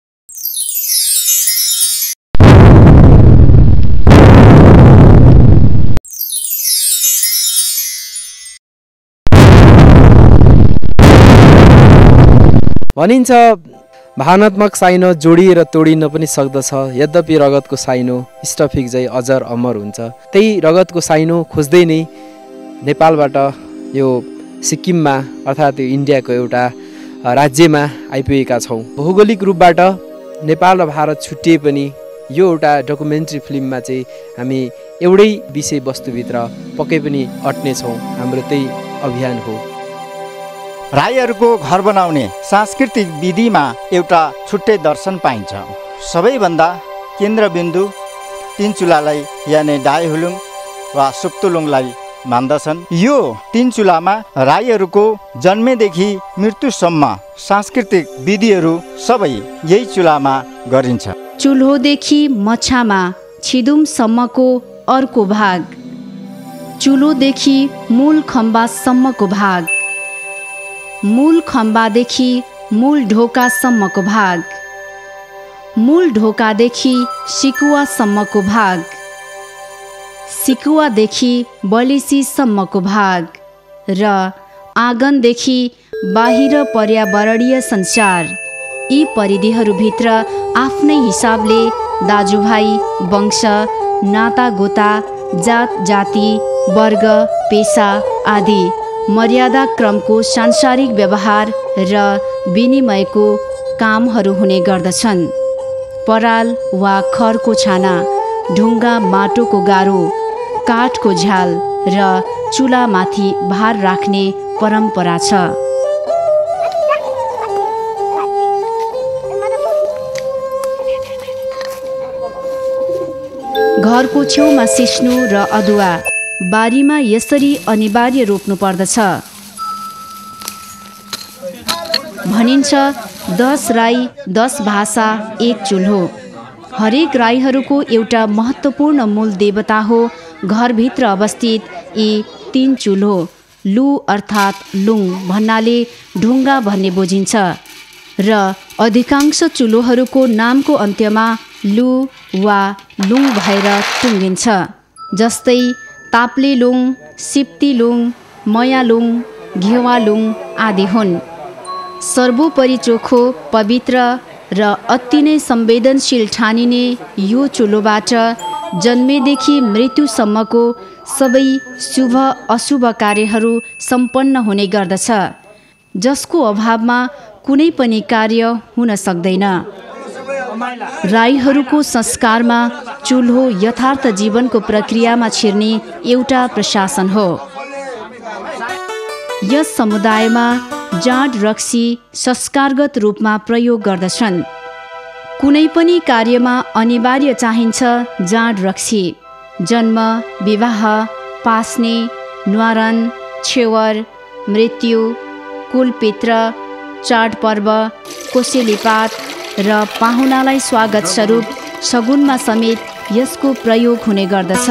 भनिन्छ भावनात्मक साइनो जोडिएर तोडिन पनि सक्दछ, यद्यपि रगतको साइनो स्टफिक झै अजर अमर हुन्छ। त्यही रगतको साइनो खोज्दै नै नेपालबाट यो सिक्किममा अर्थात् यो इन्डियाको एउटा राज्यमा आइपुगेका छौँ। भौगोलिक रूपबाट नेपाल र भारत छुट्टिए पनि यो एउटा डकुमेन्ट्री फिल्ममा चाहिँ हामी एउटै विषयवस्तुभित्र पक्कै पनि अट्नेछौँ। हाम्रो त्यही अभियान हो। राईहरूको घर बनाउने सांस्कृतिक विधिमा एउटा छुट्टै दर्शन पाइन्छ। सबैभन्दा केन्द्रबिन्दु तीन चुलालाई यानि डाइहुलुङ वा सुप्तुलुङलाई मान्दछन्। यो तीन चुलामा राईहरूको जन्मेदेखि मृत्युसम्म सांस्कृतिक विधिहरू सबै यही चुलामा गरिन्छ। चुल्होदेखि मछामा छिदुमसम्मको अर्को भाग, चुलोदेखि मूल खम्बासम्मको भाग, मूल खम्बादेखि मूल ढोकासम्मको भाग, मूल ढोकादेखि सिकुवासम्मको भाग, सिकुवादेखि बलिसीसम्मको भाग र आँगनदेखि बाहिर पर्यावरणीय संसार। यी परिधिहरूभित्र आफ्नै हिसाबले दाजुभाइ, वंश, नातागोता, जात जाति, वर्ग, पेसा आदि मर्यादा क्रमको सांसारिक व्यवहार र विनिमयको कामहरू हुने गर्दछन्। पराल वा खरको छाना, ढुङ्गा माटोको गारो, काठको झ्याल र चुलामाथि भार राख्ने परम्परा छ। घरको छेउमा सिस्नु र अदुवा बारीमा यसरी अनिवार्य रोप्नु पर्दछ। भनिन्छ 10 राई 10 भाषा 1 चुल्हो। हरेक राईहरूको एउटा महत्त्वपूर्ण मूल देवता हो घरभित्र अवस्थित यी 3 चुल्हो। लु अर्थात् लुङ भन्नाले ढुङ्गा भन्ने बुझिन्छ र अधिकांश चुल्होहरूको नामको अन्त्यमा लु वा लुङ भएर टुङ्गिन्छ। जस्तै ताप्लेलुङ, सिप्तीलुङ, मयालुङ, घेवालुङ आदि हुन्। सर्वोपरि चोखो, पवित्र र अति नै संवेदनशील ठानिने यो चुलोबाट जन्मेदेखि मृत्युसम्मको सबै शुभ अशुभ कार्यहरू सम्पन्न हुने गर्दछ, जसको अभावमा कुनै पनि कार्य हुन सक्दैन। राईहरूको संस्कारमा चुल्हो यथार्थ जीवनको प्रक्रियामा छिर्ने एउटा प्रशासन हो। यस समुदायमा जाँड रक्सी संस्कारगत रूपमा प्रयोग गर्दछन्। कुनै पनि कार्यमा अनिवार्य चाहिन्छ जाँड रक्सी। जन्म, विवाह, पास्ने, न्वारन, छेवर, मृत्यु, कुलपित्र, चाडपर्व, कोसेलीपात र पाहुनालाई स्वागत स्वरूप सगुनमा समेत यसको प्रयोग हुने गर्दछ।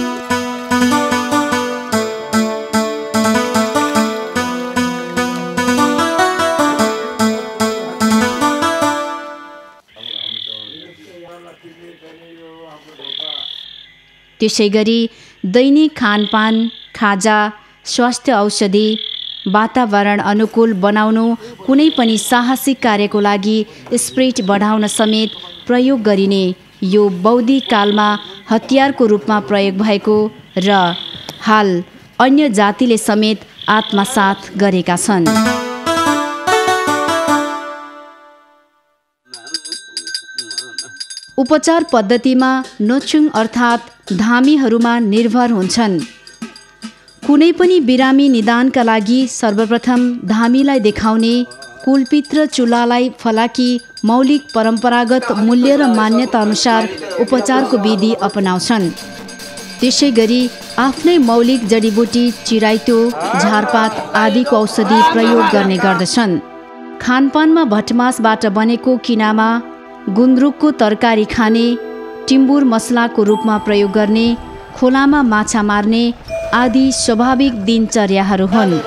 त्यसैगरी दैनिक खानपान, खाजा, स्वास्थ्य औषधि, वातावरण अनुकूल बनाउनु, कुनै पनि साहसिक कार्यको लागि स्पिरिट बढाउन समेत प्रयोग गरिने यो बौद्धिक कालमा हतियारको रूपमा प्रयोग भएको र हाल अन्य जातिले समेत आत्मसात गरेका छन्। उपचार पद्धतिमा नोचुङ अर्थात् धामीहरूमा निर्भर हुन्छन्। कुनै पनि बिरामी निदानका लागि सर्वप्रथम धामीलाई देखाउने कुलपित्र चुलालाई फलाकी मौलिक परम्परागत मूल्य र मान्यता अनुसार उपचारको विधि अपनाउँछन्। त्यसै गरी आफ्नै मौलिक जडीबुटी, चिराइतो, झारपात आदिको औषधि प्रयोग गर्ने गर्दछन्। खानपानमा भटमासबाट बनेको किनामा, गुन्द्रुकको तरकारी खाने, टिम्बुर मसलाको रूपमा प्रयोग गर्ने, खोलामा माछा मार्ने आदि स्वाभाविक दिनचर्याहरू हुन्।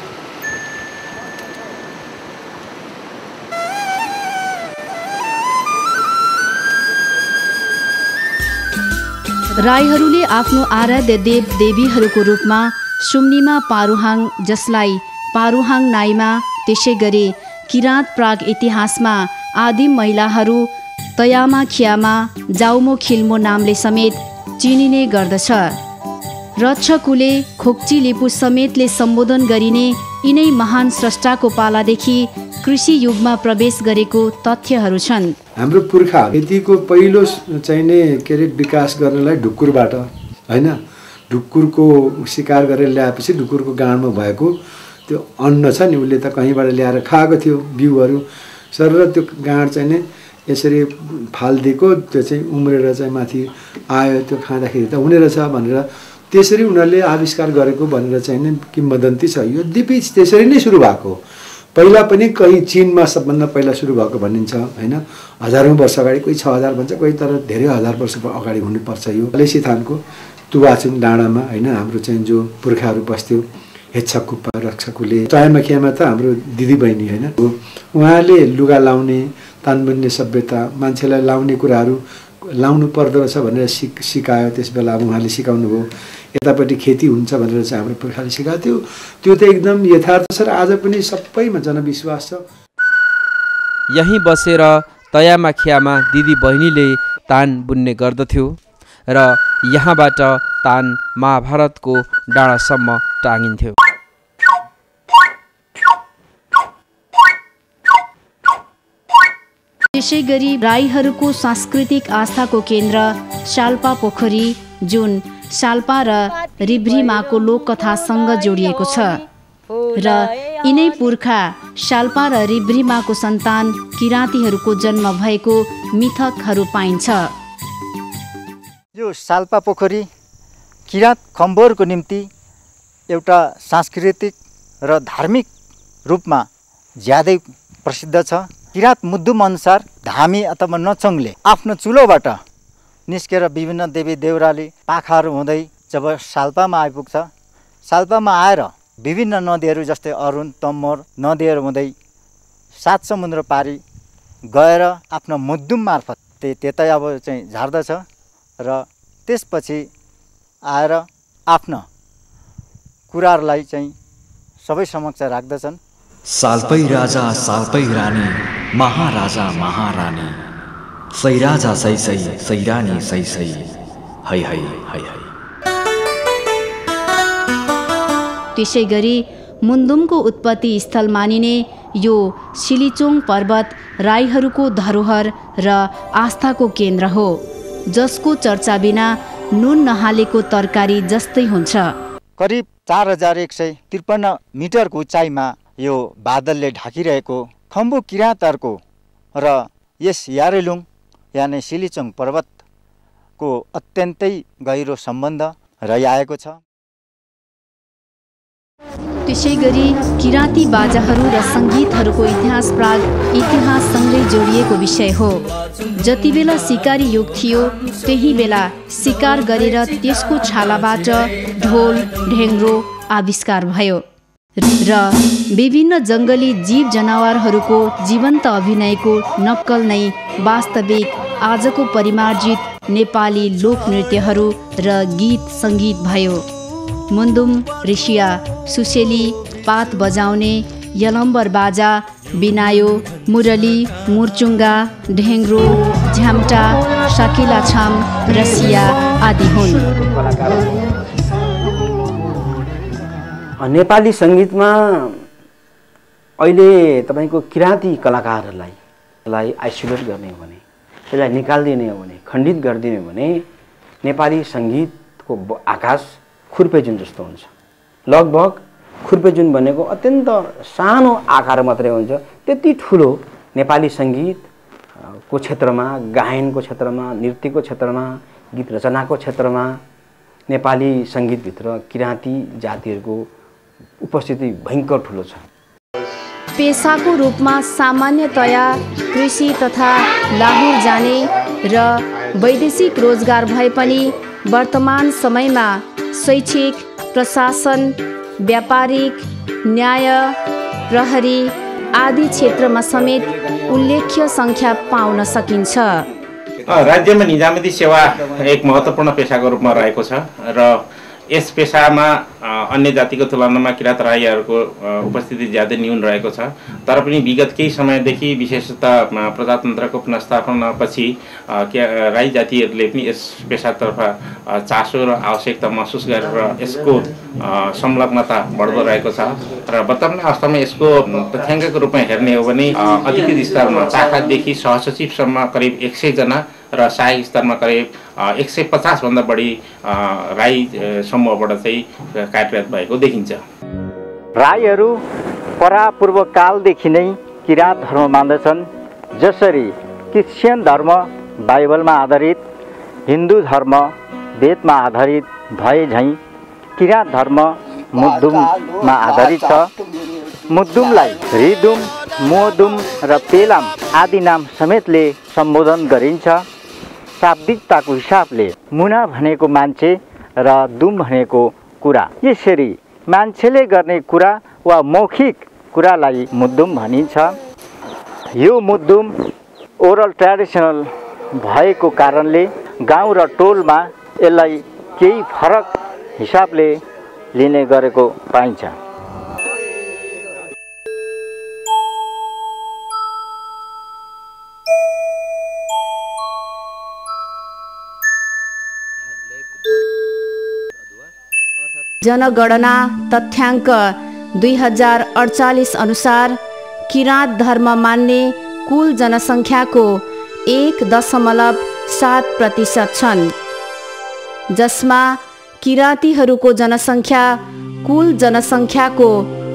राईहरूले आफ्नो आराध्य देव देवीहरूको रूपमा सुम्नीमा पारुहाङ, जसलाई पारुहाङ नाइमा, त्यसै गरी किराँत प्राग इतिहासमा आदिम महिलाहरू तयामा खियामा, जाउमो खिल्मो नामले समेत चिनिने गर्दछ। रक्षकुले, खोक्ची लिपु समेतले सम्बोधन गरिने यिनै महान स्रष्टाको पालादेखि कृषि युगमा प्रवेश गरेको तथ्यहरू छन्। हाम्रो पुर्खा खेतीको पहिलो चाहिने विकास गर्नलाई ढुक्कुरबाट होइन, ढुक्कुरको शिकार गरेर ल्याएपछि ढुक्कुरको गाँडमा भएको त्यो अन्न छ नि, उसले त कहीँबाट ल्याएर खाएको थियो बिउहरू सर, र त्यो गाँड चाहिँ नि यसरी फालिदिएको, त्यो चाहिँ उम्रेर चाहिँ माथि आयो, त्यो खाँदाखेरि त हुने रहेछ भनेर त्यसरी उनीहरूले आविष्कार गरेको भनेर चाहिँ नि किंवदन्ती छ। यद्यपि त्यसरी नै सुरु भएको, पहिला पनि कहीँ चिनमा सबभन्दा पहिला सुरु भएको भनिन्छ होइन, हजारौँ वर्ष अगाडि, कोही 6000 भन्छ, कोही तर धेरै हजार वर्ष अगाडि हुनुपर्छ। यो लेसीथानको तुवाचुङ डाँडामा होइन, हाम्रो चाहिँ जो पुर्खाहरू बस्थ्यो, हेच्छकुप्पा, रक्षकुले, टयामाखियामा त हाम्रो दिदीबहिनी होइन, उहाँले लुगा लाउने, तान बुन्ने सभ्यता, मान्छेलाई लाउने कुराहरू लाउनु पर्दो रहेछ भनेर सिकायो। त्यस बेला अब उहाँले सिकाउनु भयो। यतापट्टि खेती हुन्छ भनेर चाहिँ हाम्रो पुर्खाले सिकाएको थियो। त्यो त एकदम यथार्थ छ र आज पनि सबैमा जनविश्वास छ। यहीँ बसेर तयामाखियामा दिदी बहिनीले तान बुन्ने गर्दथ्यो र यहाँबाट तान महाभारतको डाँडासम्म टाँगिन्थ्यो। त्यसै गरी राईहरूको सांस्कृतिक आस्थाको केन्द्र शाल्पा पोखरी, जुन शाल्पा र रिभ्रीमाको लोककथासँग जोडिएको छ र यिनै पुर्खा शाल्पा र रिभ्रीमाको सन्तान किराँतीहरूको जन्म भएको मिथकहरू पाइन्छ। यो शाल्पा पोखरी किराँत खम्बोरको निम्ति एउटा सांस्कृतिक र धार्मिक रूपमा ज्यादै प्रसिद्ध छ। किराँत मुद्दुम अनुसार धामी अथवा नचङले आफ्नो चुलोबाट निस्केर विभिन्न देवी देउराली पाखाहरू हुँदै जब शाल्पामा आइपुग्छ, शाल्पामा आएर विभिन्न नदीहरू जस्तै अरुण, तम्मोर नदीहरू हुँदै 7 समुद्र पारी गएर आफ्नो मुद्दुम मार्फत त्यतै अब चाहिँ झार्दछ र त्यसपछि आएर आफ्ना कुराहरूलाई चाहिँ सबै समक्ष राख्दछन्। साल्पै राजा साल्पै रानी, महाराजा महारानी, सै राजा सै सै, सै रानी सै सै, है है है है। त्यसै गरी मुन्दुमको उत्पत्ति स्थल मानिने यो सिलिचोङ पर्वत राईहरूको धरोहर र आस्थाको केन्द्र हो, जसको चर्चा बिना नुन नहालेको तरकारी जस्तै हुन्छ। करिब 4153 मिटरको उचाइमा यो बादलले ढाकिरहेको खम्बु किराँतहरूको र यस यारेलुङ यानि सिलिचोङ पर्वतको अत्यन्तै गहिरो सम्बन्ध रहिआएको छ। त्यसै गरी किराँती बाजाहरू र सङ्गीतहरूको इतिहास प्राग इतिहाससँगै जोडिएको विषय हो। जति बेला सिकारी युग थियो त्यही बेला सिकार गरेर त्यसको छालाबाट ढोल ढेङ्ग्रो आविष्कार भयो र विभिन्न जङ्गली जीव जनावरहरूको जीवन्त अभिनयको नक्कल नै वास्तविक आजको परिमार्जित नेपाली लोकनृत्यहरू र गीत सङ्गीत भयो। मुन्दुम, ऋषिया, सुसेली, पात बजाउने, यलम्बर बाजा, बिनायो, मुरली, मुर्चुङ्गा, ढेङ्ग्रो, झ्याम्टा, साकेला छाम, रसिया आदि हुन्। नेपाली सङ्गीतमा अहिले तपाईँको किराँती कलाकारहरूलाई आइसोलेट गर्ने हो भने, त्यसलाई निकालिदिने हो भने, खण्डित गरिदिने हो भने नेपाली सङ्गीतको आकाश खुर्पेजुन जस्तो हुन्छ। लगभग खुर्पेजुन भनेको अत्यन्त सानो आकार मात्रै हुन्छ। त्यति ठुलो नेपाली सङ्गीतको क्षेत्रमा, गायनको क्षेत्रमा, नृत्यको क्षेत्रमा, गीत रचनाको क्षेत्रमा नेपाली सङ्गीतभित्र किराँती जातिहरूको उपस्थिति भयङ्कर ठुलो छ। पेसाको रूपमा सामान्यतया कृषि तथा लाहुर जाने र वैदेशिक रोजगार भए पनि वर्तमान समयमा शैक्षिक, प्रशासन, व्यापारिक, न्याय, प्रहरी आदि क्षेत्रमा समेत उल्लेख्य सङ्ख्या पाउन सकिन्छ। राज्यमा निजामती सेवा एक महत्त्वपूर्ण पेसाको रूपमा रहेको छ र यस पेसामा अन्य जातिको तुलनामा किराँत राईहरूको उपस्थिति ज्यादै न्यून रहेको छ। तर पनि विगत केही समयदेखि विशेषतः प्रजातन्त्रको पुनर्स्थापनापछि राई जातिहरूले पनि यस पेसातर्फ चासो र आवश्यकता महसुस गरेर यसको संलग्नता बढ्दो रहेको छ र वर्तमान अवस्थामा यसको तथ्याङ्कको रूपमा हेर्ने हो भने अधिकृत स्तरमा शाखादेखि सहसचिवसम्म करिब 100 जना र सहायक स्तरमा करिब 150 भन्दा बढी राई समूहबाट चाहिँ कार्यरत भएको देखिन्छ। राईहरू परापूर्व कालदेखि नै किराँत धर्म मान्दछन्। जसरी क्रिश्चियन धर्म बाइबलमा आधारित, हिन्दू धर्म वेदमा आधारित भए झैँ किराँत धर्म मुद्दुममा आधारित छ। मुद्दुमलाई रिदुम, मोदुम र पेलाम आदि नाम समेतले सम्बोधन गरिन्छ। शाब्दिकताको हिसाबले मुना भनेको मान्छे र दुम भनेको कुरा। यसरी मान्छेले गर्ने कुरा वा मौखिक कुरालाई मुद्दुम भनिन्छ। यो मुद्दुम ओरल ट्रेडिसनल भएको कारणले गाउँ र टोलमा यसलाई केही फरक हिसाबले लिने गरेको पाइन्छ। जनगणना तथ्याङ्क 2048 अनुसार किराँत धर्म मान्ने कुल जनसङ्ख्याको 1.7% छन्, जसमा किराँतीहरूको जनसङ्ख्या कुल जनसङ्ख्याको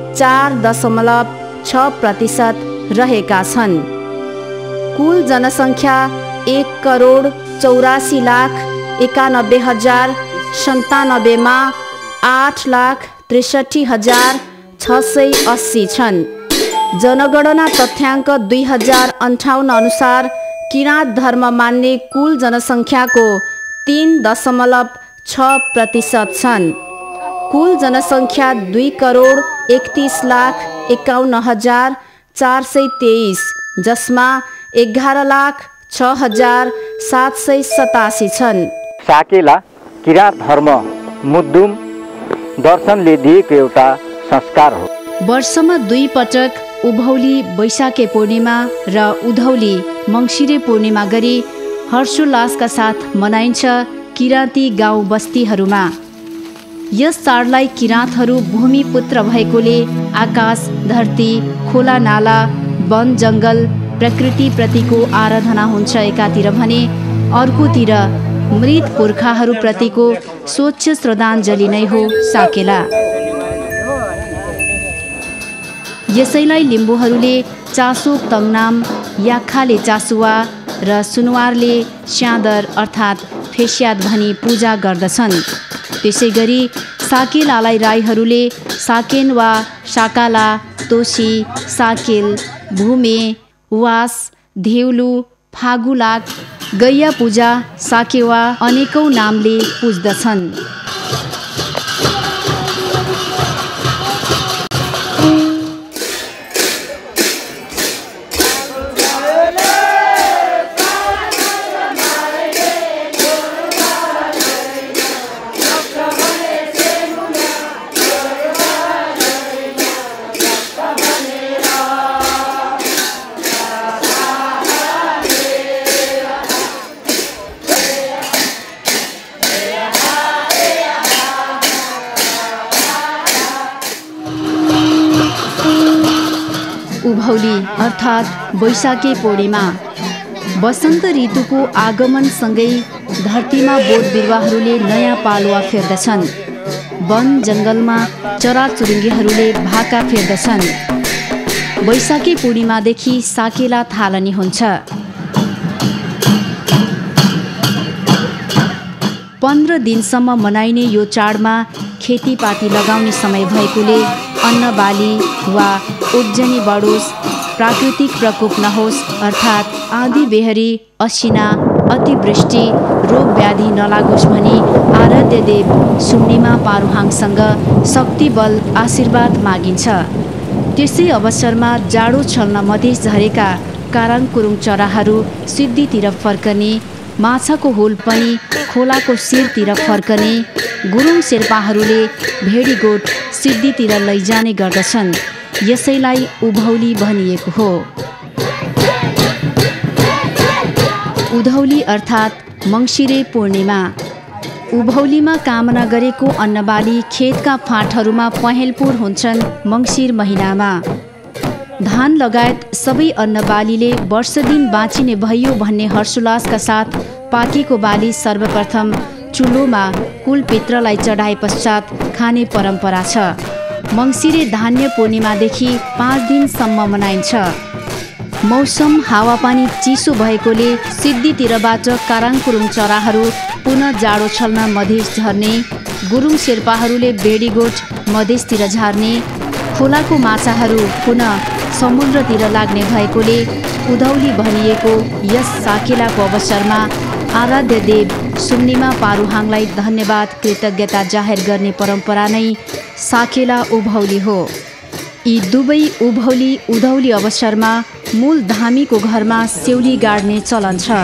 4.6% रहेका छन्। कुल जनसङ्ख्या 1,84,91,097 मा 8,63,680 छन्। जनगणना तथ्याङ्क 2058 अनुसार किराँत धर्म मान्ने कुल जनसङ्ख्याको 3.6% छन्। कुल जनसङ्ख्या 2,31,51,423, जसमा 11,06,787 छन्। साकेला किराँत धर्म मुद्दुम दर्शनले दिएको एउटा संस्कार हो। वर्षमा 2 पटक उभौली वैशाखे पूर्णिमा र उधौली मङ्सिरे पूर्णिमा गरी हर्षोल्लासका साथ मनाइन्छ किराँती गाउँ बस्तीहरूमा। यस चाडलाई किराँतहरू भूमिपुत्र भएकोले आकाश, धरती, खोला नाला, वन जङ्गल, प्रकृतिप्रतिको आराधना हुन्छ एकातिर भने अर्कोतिर मृत पुर्खाहरूप्रतिको स्वच्छ श्रद्धाञ्जली नै हो साकेला। यसैलाई लिम्बूहरूले चासोक तङनाम, याखाले चासुवा र सुनुवारले स्यादर अर्थात् फेस्याद भनी पूजा गर्दछन्। त्यसै गरी साकेलालाई राईहरूले साकेन वा साकाला, तोसी, साकेल, भूमे, वास, धेउलु, फागुलाक, गैया पूजा, साकेवा अनेकौं नामले पुज्दछन्। उभौली अर्थात् वैशाखे पूर्णिमा वसन्त ऋतुको आगमनसँगै धरतीमा बोट बिरुवाहरूले नयाँ पालुवा फेर्दछन्। वन जङ्गलमा चराचुरुङ्गीहरूले भाका फेर्दछन्। वैशाखे पूर्णिमादेखि साकेला थालनी हुन्छ। 15 दिनसम्म मनाइने यो चाडमा खेतीपाती लगाउने समय भएकोले अन्न बाली वा उब्जनी बढोस्, प्राकृतिक प्रकोप नहोस् अर्थात् आँधी बेहरी, असिना, अतिवृष्टि, रोग व्याधि नलागोस् भनी आराध्य देव सुम्निमा पारूहाङसँग शक्ति बल आशीर्वाद मागिन्छ। त्यसै अवसरमा जाडो छल्न मधेस झरेका काराङकुरुङ चराहरू सिद्धितिर फर्कने, माछाको हुल पनि खोलाको शिरतिर फर्कने, गुरुङ शेर्पाहरूले भेडीगोठ सिद्धितिर लैजाने गर्दछन्। यसैलाई उभौली भनिएको हो। उधौली अर्थात् मङ्सिरे पूर्णिमा। उभौलीमा कामना गरेको अन्नबाली खेतका फाँटहरूमा पहेँलपुर हुन्छन् मङ्सिर महिनामा। धान लगायत सबै अन्नबालीले वर्ष दिन बाँचिने भयो भन्ने हर्षोल्लासका साथ पाकेको बाली सर्वप्रथम चुलोमा कुलपित्रलाई चढाए पश्चात खाने परम्परा छ। मङ्सिरे धान्य पूर्णिमादेखि 5 दिनसम्म मनाइन्छ। मौसम हावापानी चिसो भएकोले सिद्धितिरबाट काराङकुरुङ चराहरू पुनः जाडो छल्न मधेस झर्ने, गुरुङ शेर्पाहरूले बेडीगोठ मधेसतिर झार्ने, खोलाको माछाहरू पुनः समुद्रतिर लाग्ने भएकोले उधौली भनिएको यस साकेलाको अवसरमा आराध्य देव सुम्निमा पारूहाङलाई धन्यवाद कृतज्ञता जाहेर गर्ने परम्परा नै साकेला उभौली हो। यी दुवै उभौली उधौली अवसरमा मूल धामीको घरमा सेउली गाड्ने चलन छ।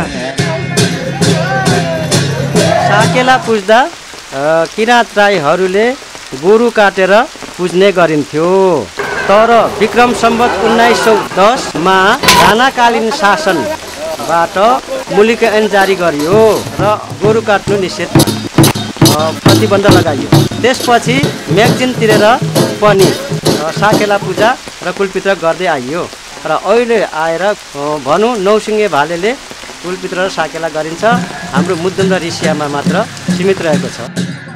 साकेला पुज्दा किराँत राईहरूले गोरु काटेर पुज्ने गरिन्थ्यो। तर विक्रम सम्वत 1910मा राणाकालीन शासनबाट मुलिक ऐन जारी गरियो र गोरु काट्नु निषेध प्रतिबन्ध लगाइयो। त्यसपछि म्यागजिन तिरेर पनि साकेला पूजा र कुलपित्र गर्दै आइयो र अहिले आएर भनौँ नौसिङ्गे भालेले कुलपित्र र साकेला गरिन्छ। हाम्रो मुद्दम र ऋषियामा मात्र सीमित रहेको छ।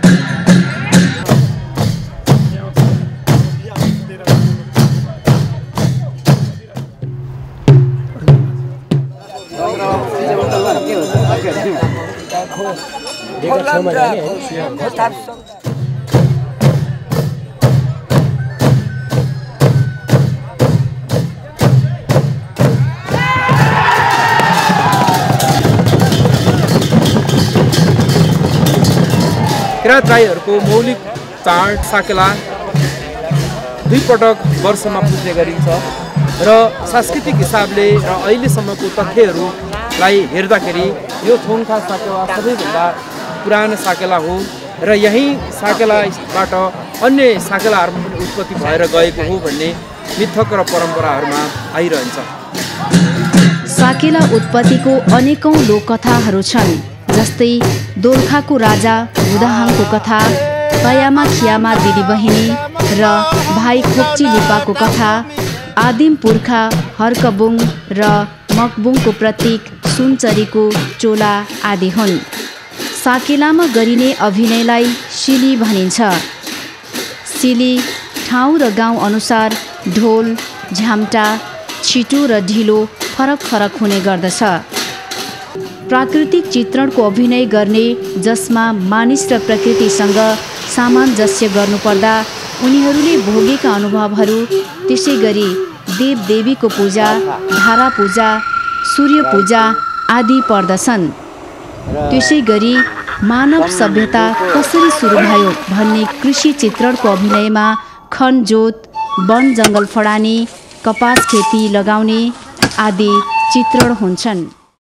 किराँत राईहरूको मौलिक चाड साकेला 2 पटक वर्षमा पुज्ने गरिन्छ र सांस्कृतिक हिसाबले र अहिलेसम्मको तथ्यहरूलाई हेर्दाखेरि यो थोङखा साकेला सबैभन्दा पुरानो साकेला हो र यही साकेलाबाट अन्य साकेलाहरूमा पनि उत्पत्ति भएर गएको हो भन्ने मिथक र परम्पराहरूमा आइरहन्छ। साकेला उत्पत्तिको अनेकौं लोककथाहरू छन्, जस्तै दोलखाको राजा बुदाहाङको कथा, तयामा खियामा दिदीबहिनी र भाइ खोप्ची लिपाको कथा, आदिम पुर्खा हर्कबुङ र मकबुङको प्रतीक सुनचरीको चोला आदि हुन्। साकेलामा गरिने अभिनयलाई सिली भनिन्छ। सिली ठाउँ र गाउँ अनुसार ढोल, झ्याम्टा, छिटो र ढिलो फरक फरक हुने गर्दछ। प्राकृतिक चित्रणको अभिनय गर्ने जसमा मानिस र प्रकृतिसँग सामञ्जस्य गर्नुपर्दा उनीहरूले भोगेका अनुभवहरू, त्यसै गरी देवदेवीको पूजा, धारा पूजा, सूर्य पूजा आदि पर्दछन्। त्यसै गरी मानव सभ्यता कसरी सुरु भयो भन्ने कृषि चित्रणको अभिनयमा खनजोत, वन जङ्गल फडानी, कपास खेती लगाउने आदि चित्रण हुन्छन्।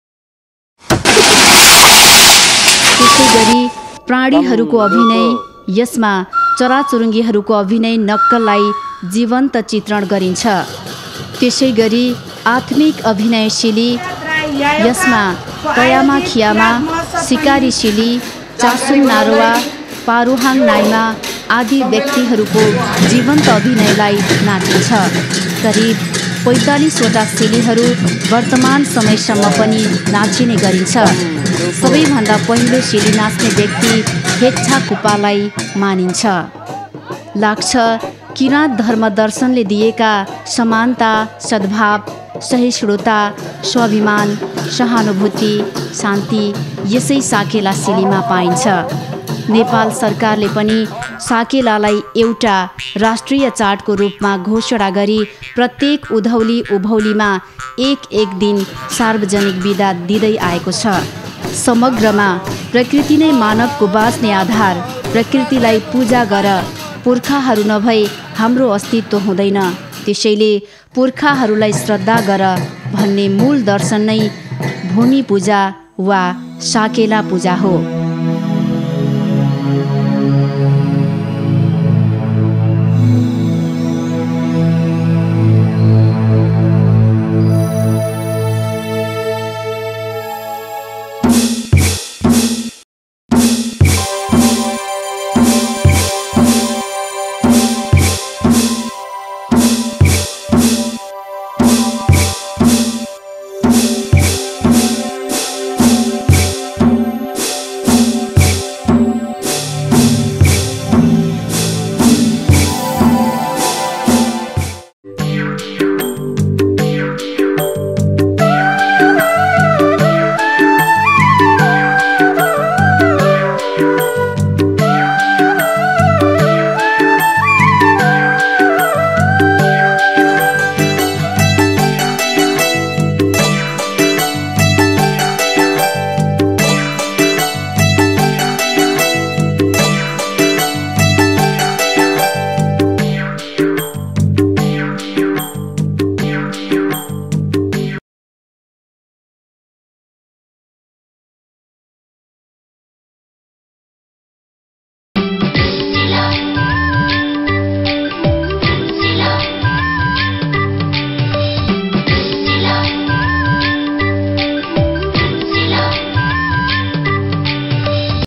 त्यसै गरी प्राणीहरूको अभिनय, यसमा चराचुरुङ्गीहरूको अभिनय नक्कललाई जीवन्त चित्रण गरिन्छ। त्यसै गरी आत्मिक अभिनयशीली, यसमा तयामा खियामा, सिकारी सिली, चासुङ नारुवा, पारूहाङ नाइमा आदि व्यक्तिहरूको जीवन्त अभिनयलाई नाचिन्छ। करिब 45वटा सिलीहरू वर्तमान समयसम्म पनि नाचिने गरिन्छ। सबैभन्दा पहिलो सिली नाच्ने व्यक्ति हेक्छा कुपालाई मानिन्छ। लाग्छ किराँत धर्म दर्शनले दिएका समानता, सद्भाव, सहिष्णुता, स्वाभिमान, सहानुभूति, शान्ति यसै साकेला सिलीमा पाइन्छ। नेपाल सरकारले पनि साकेलालाई एउटा राष्ट्रिय चाडको रूपमा घोषणा गरी प्रत्येक उधौली उभौलीमा एक दिन सार्वजनिक बिदा दिँदै आएको छ। समग्रमा प्रकृति नै मानवको बाँच्ने आधार। प्रकृतिलाई पूजा गर, पुर्खाहरू नभई हाम्रो अस्तित्व हुँदैन। त्यसैले पुर्खाहरूलाई श्रद्धा गर भन्ने मूल दर्शन नै भूमि पूजा वा साकेला पूजा हो।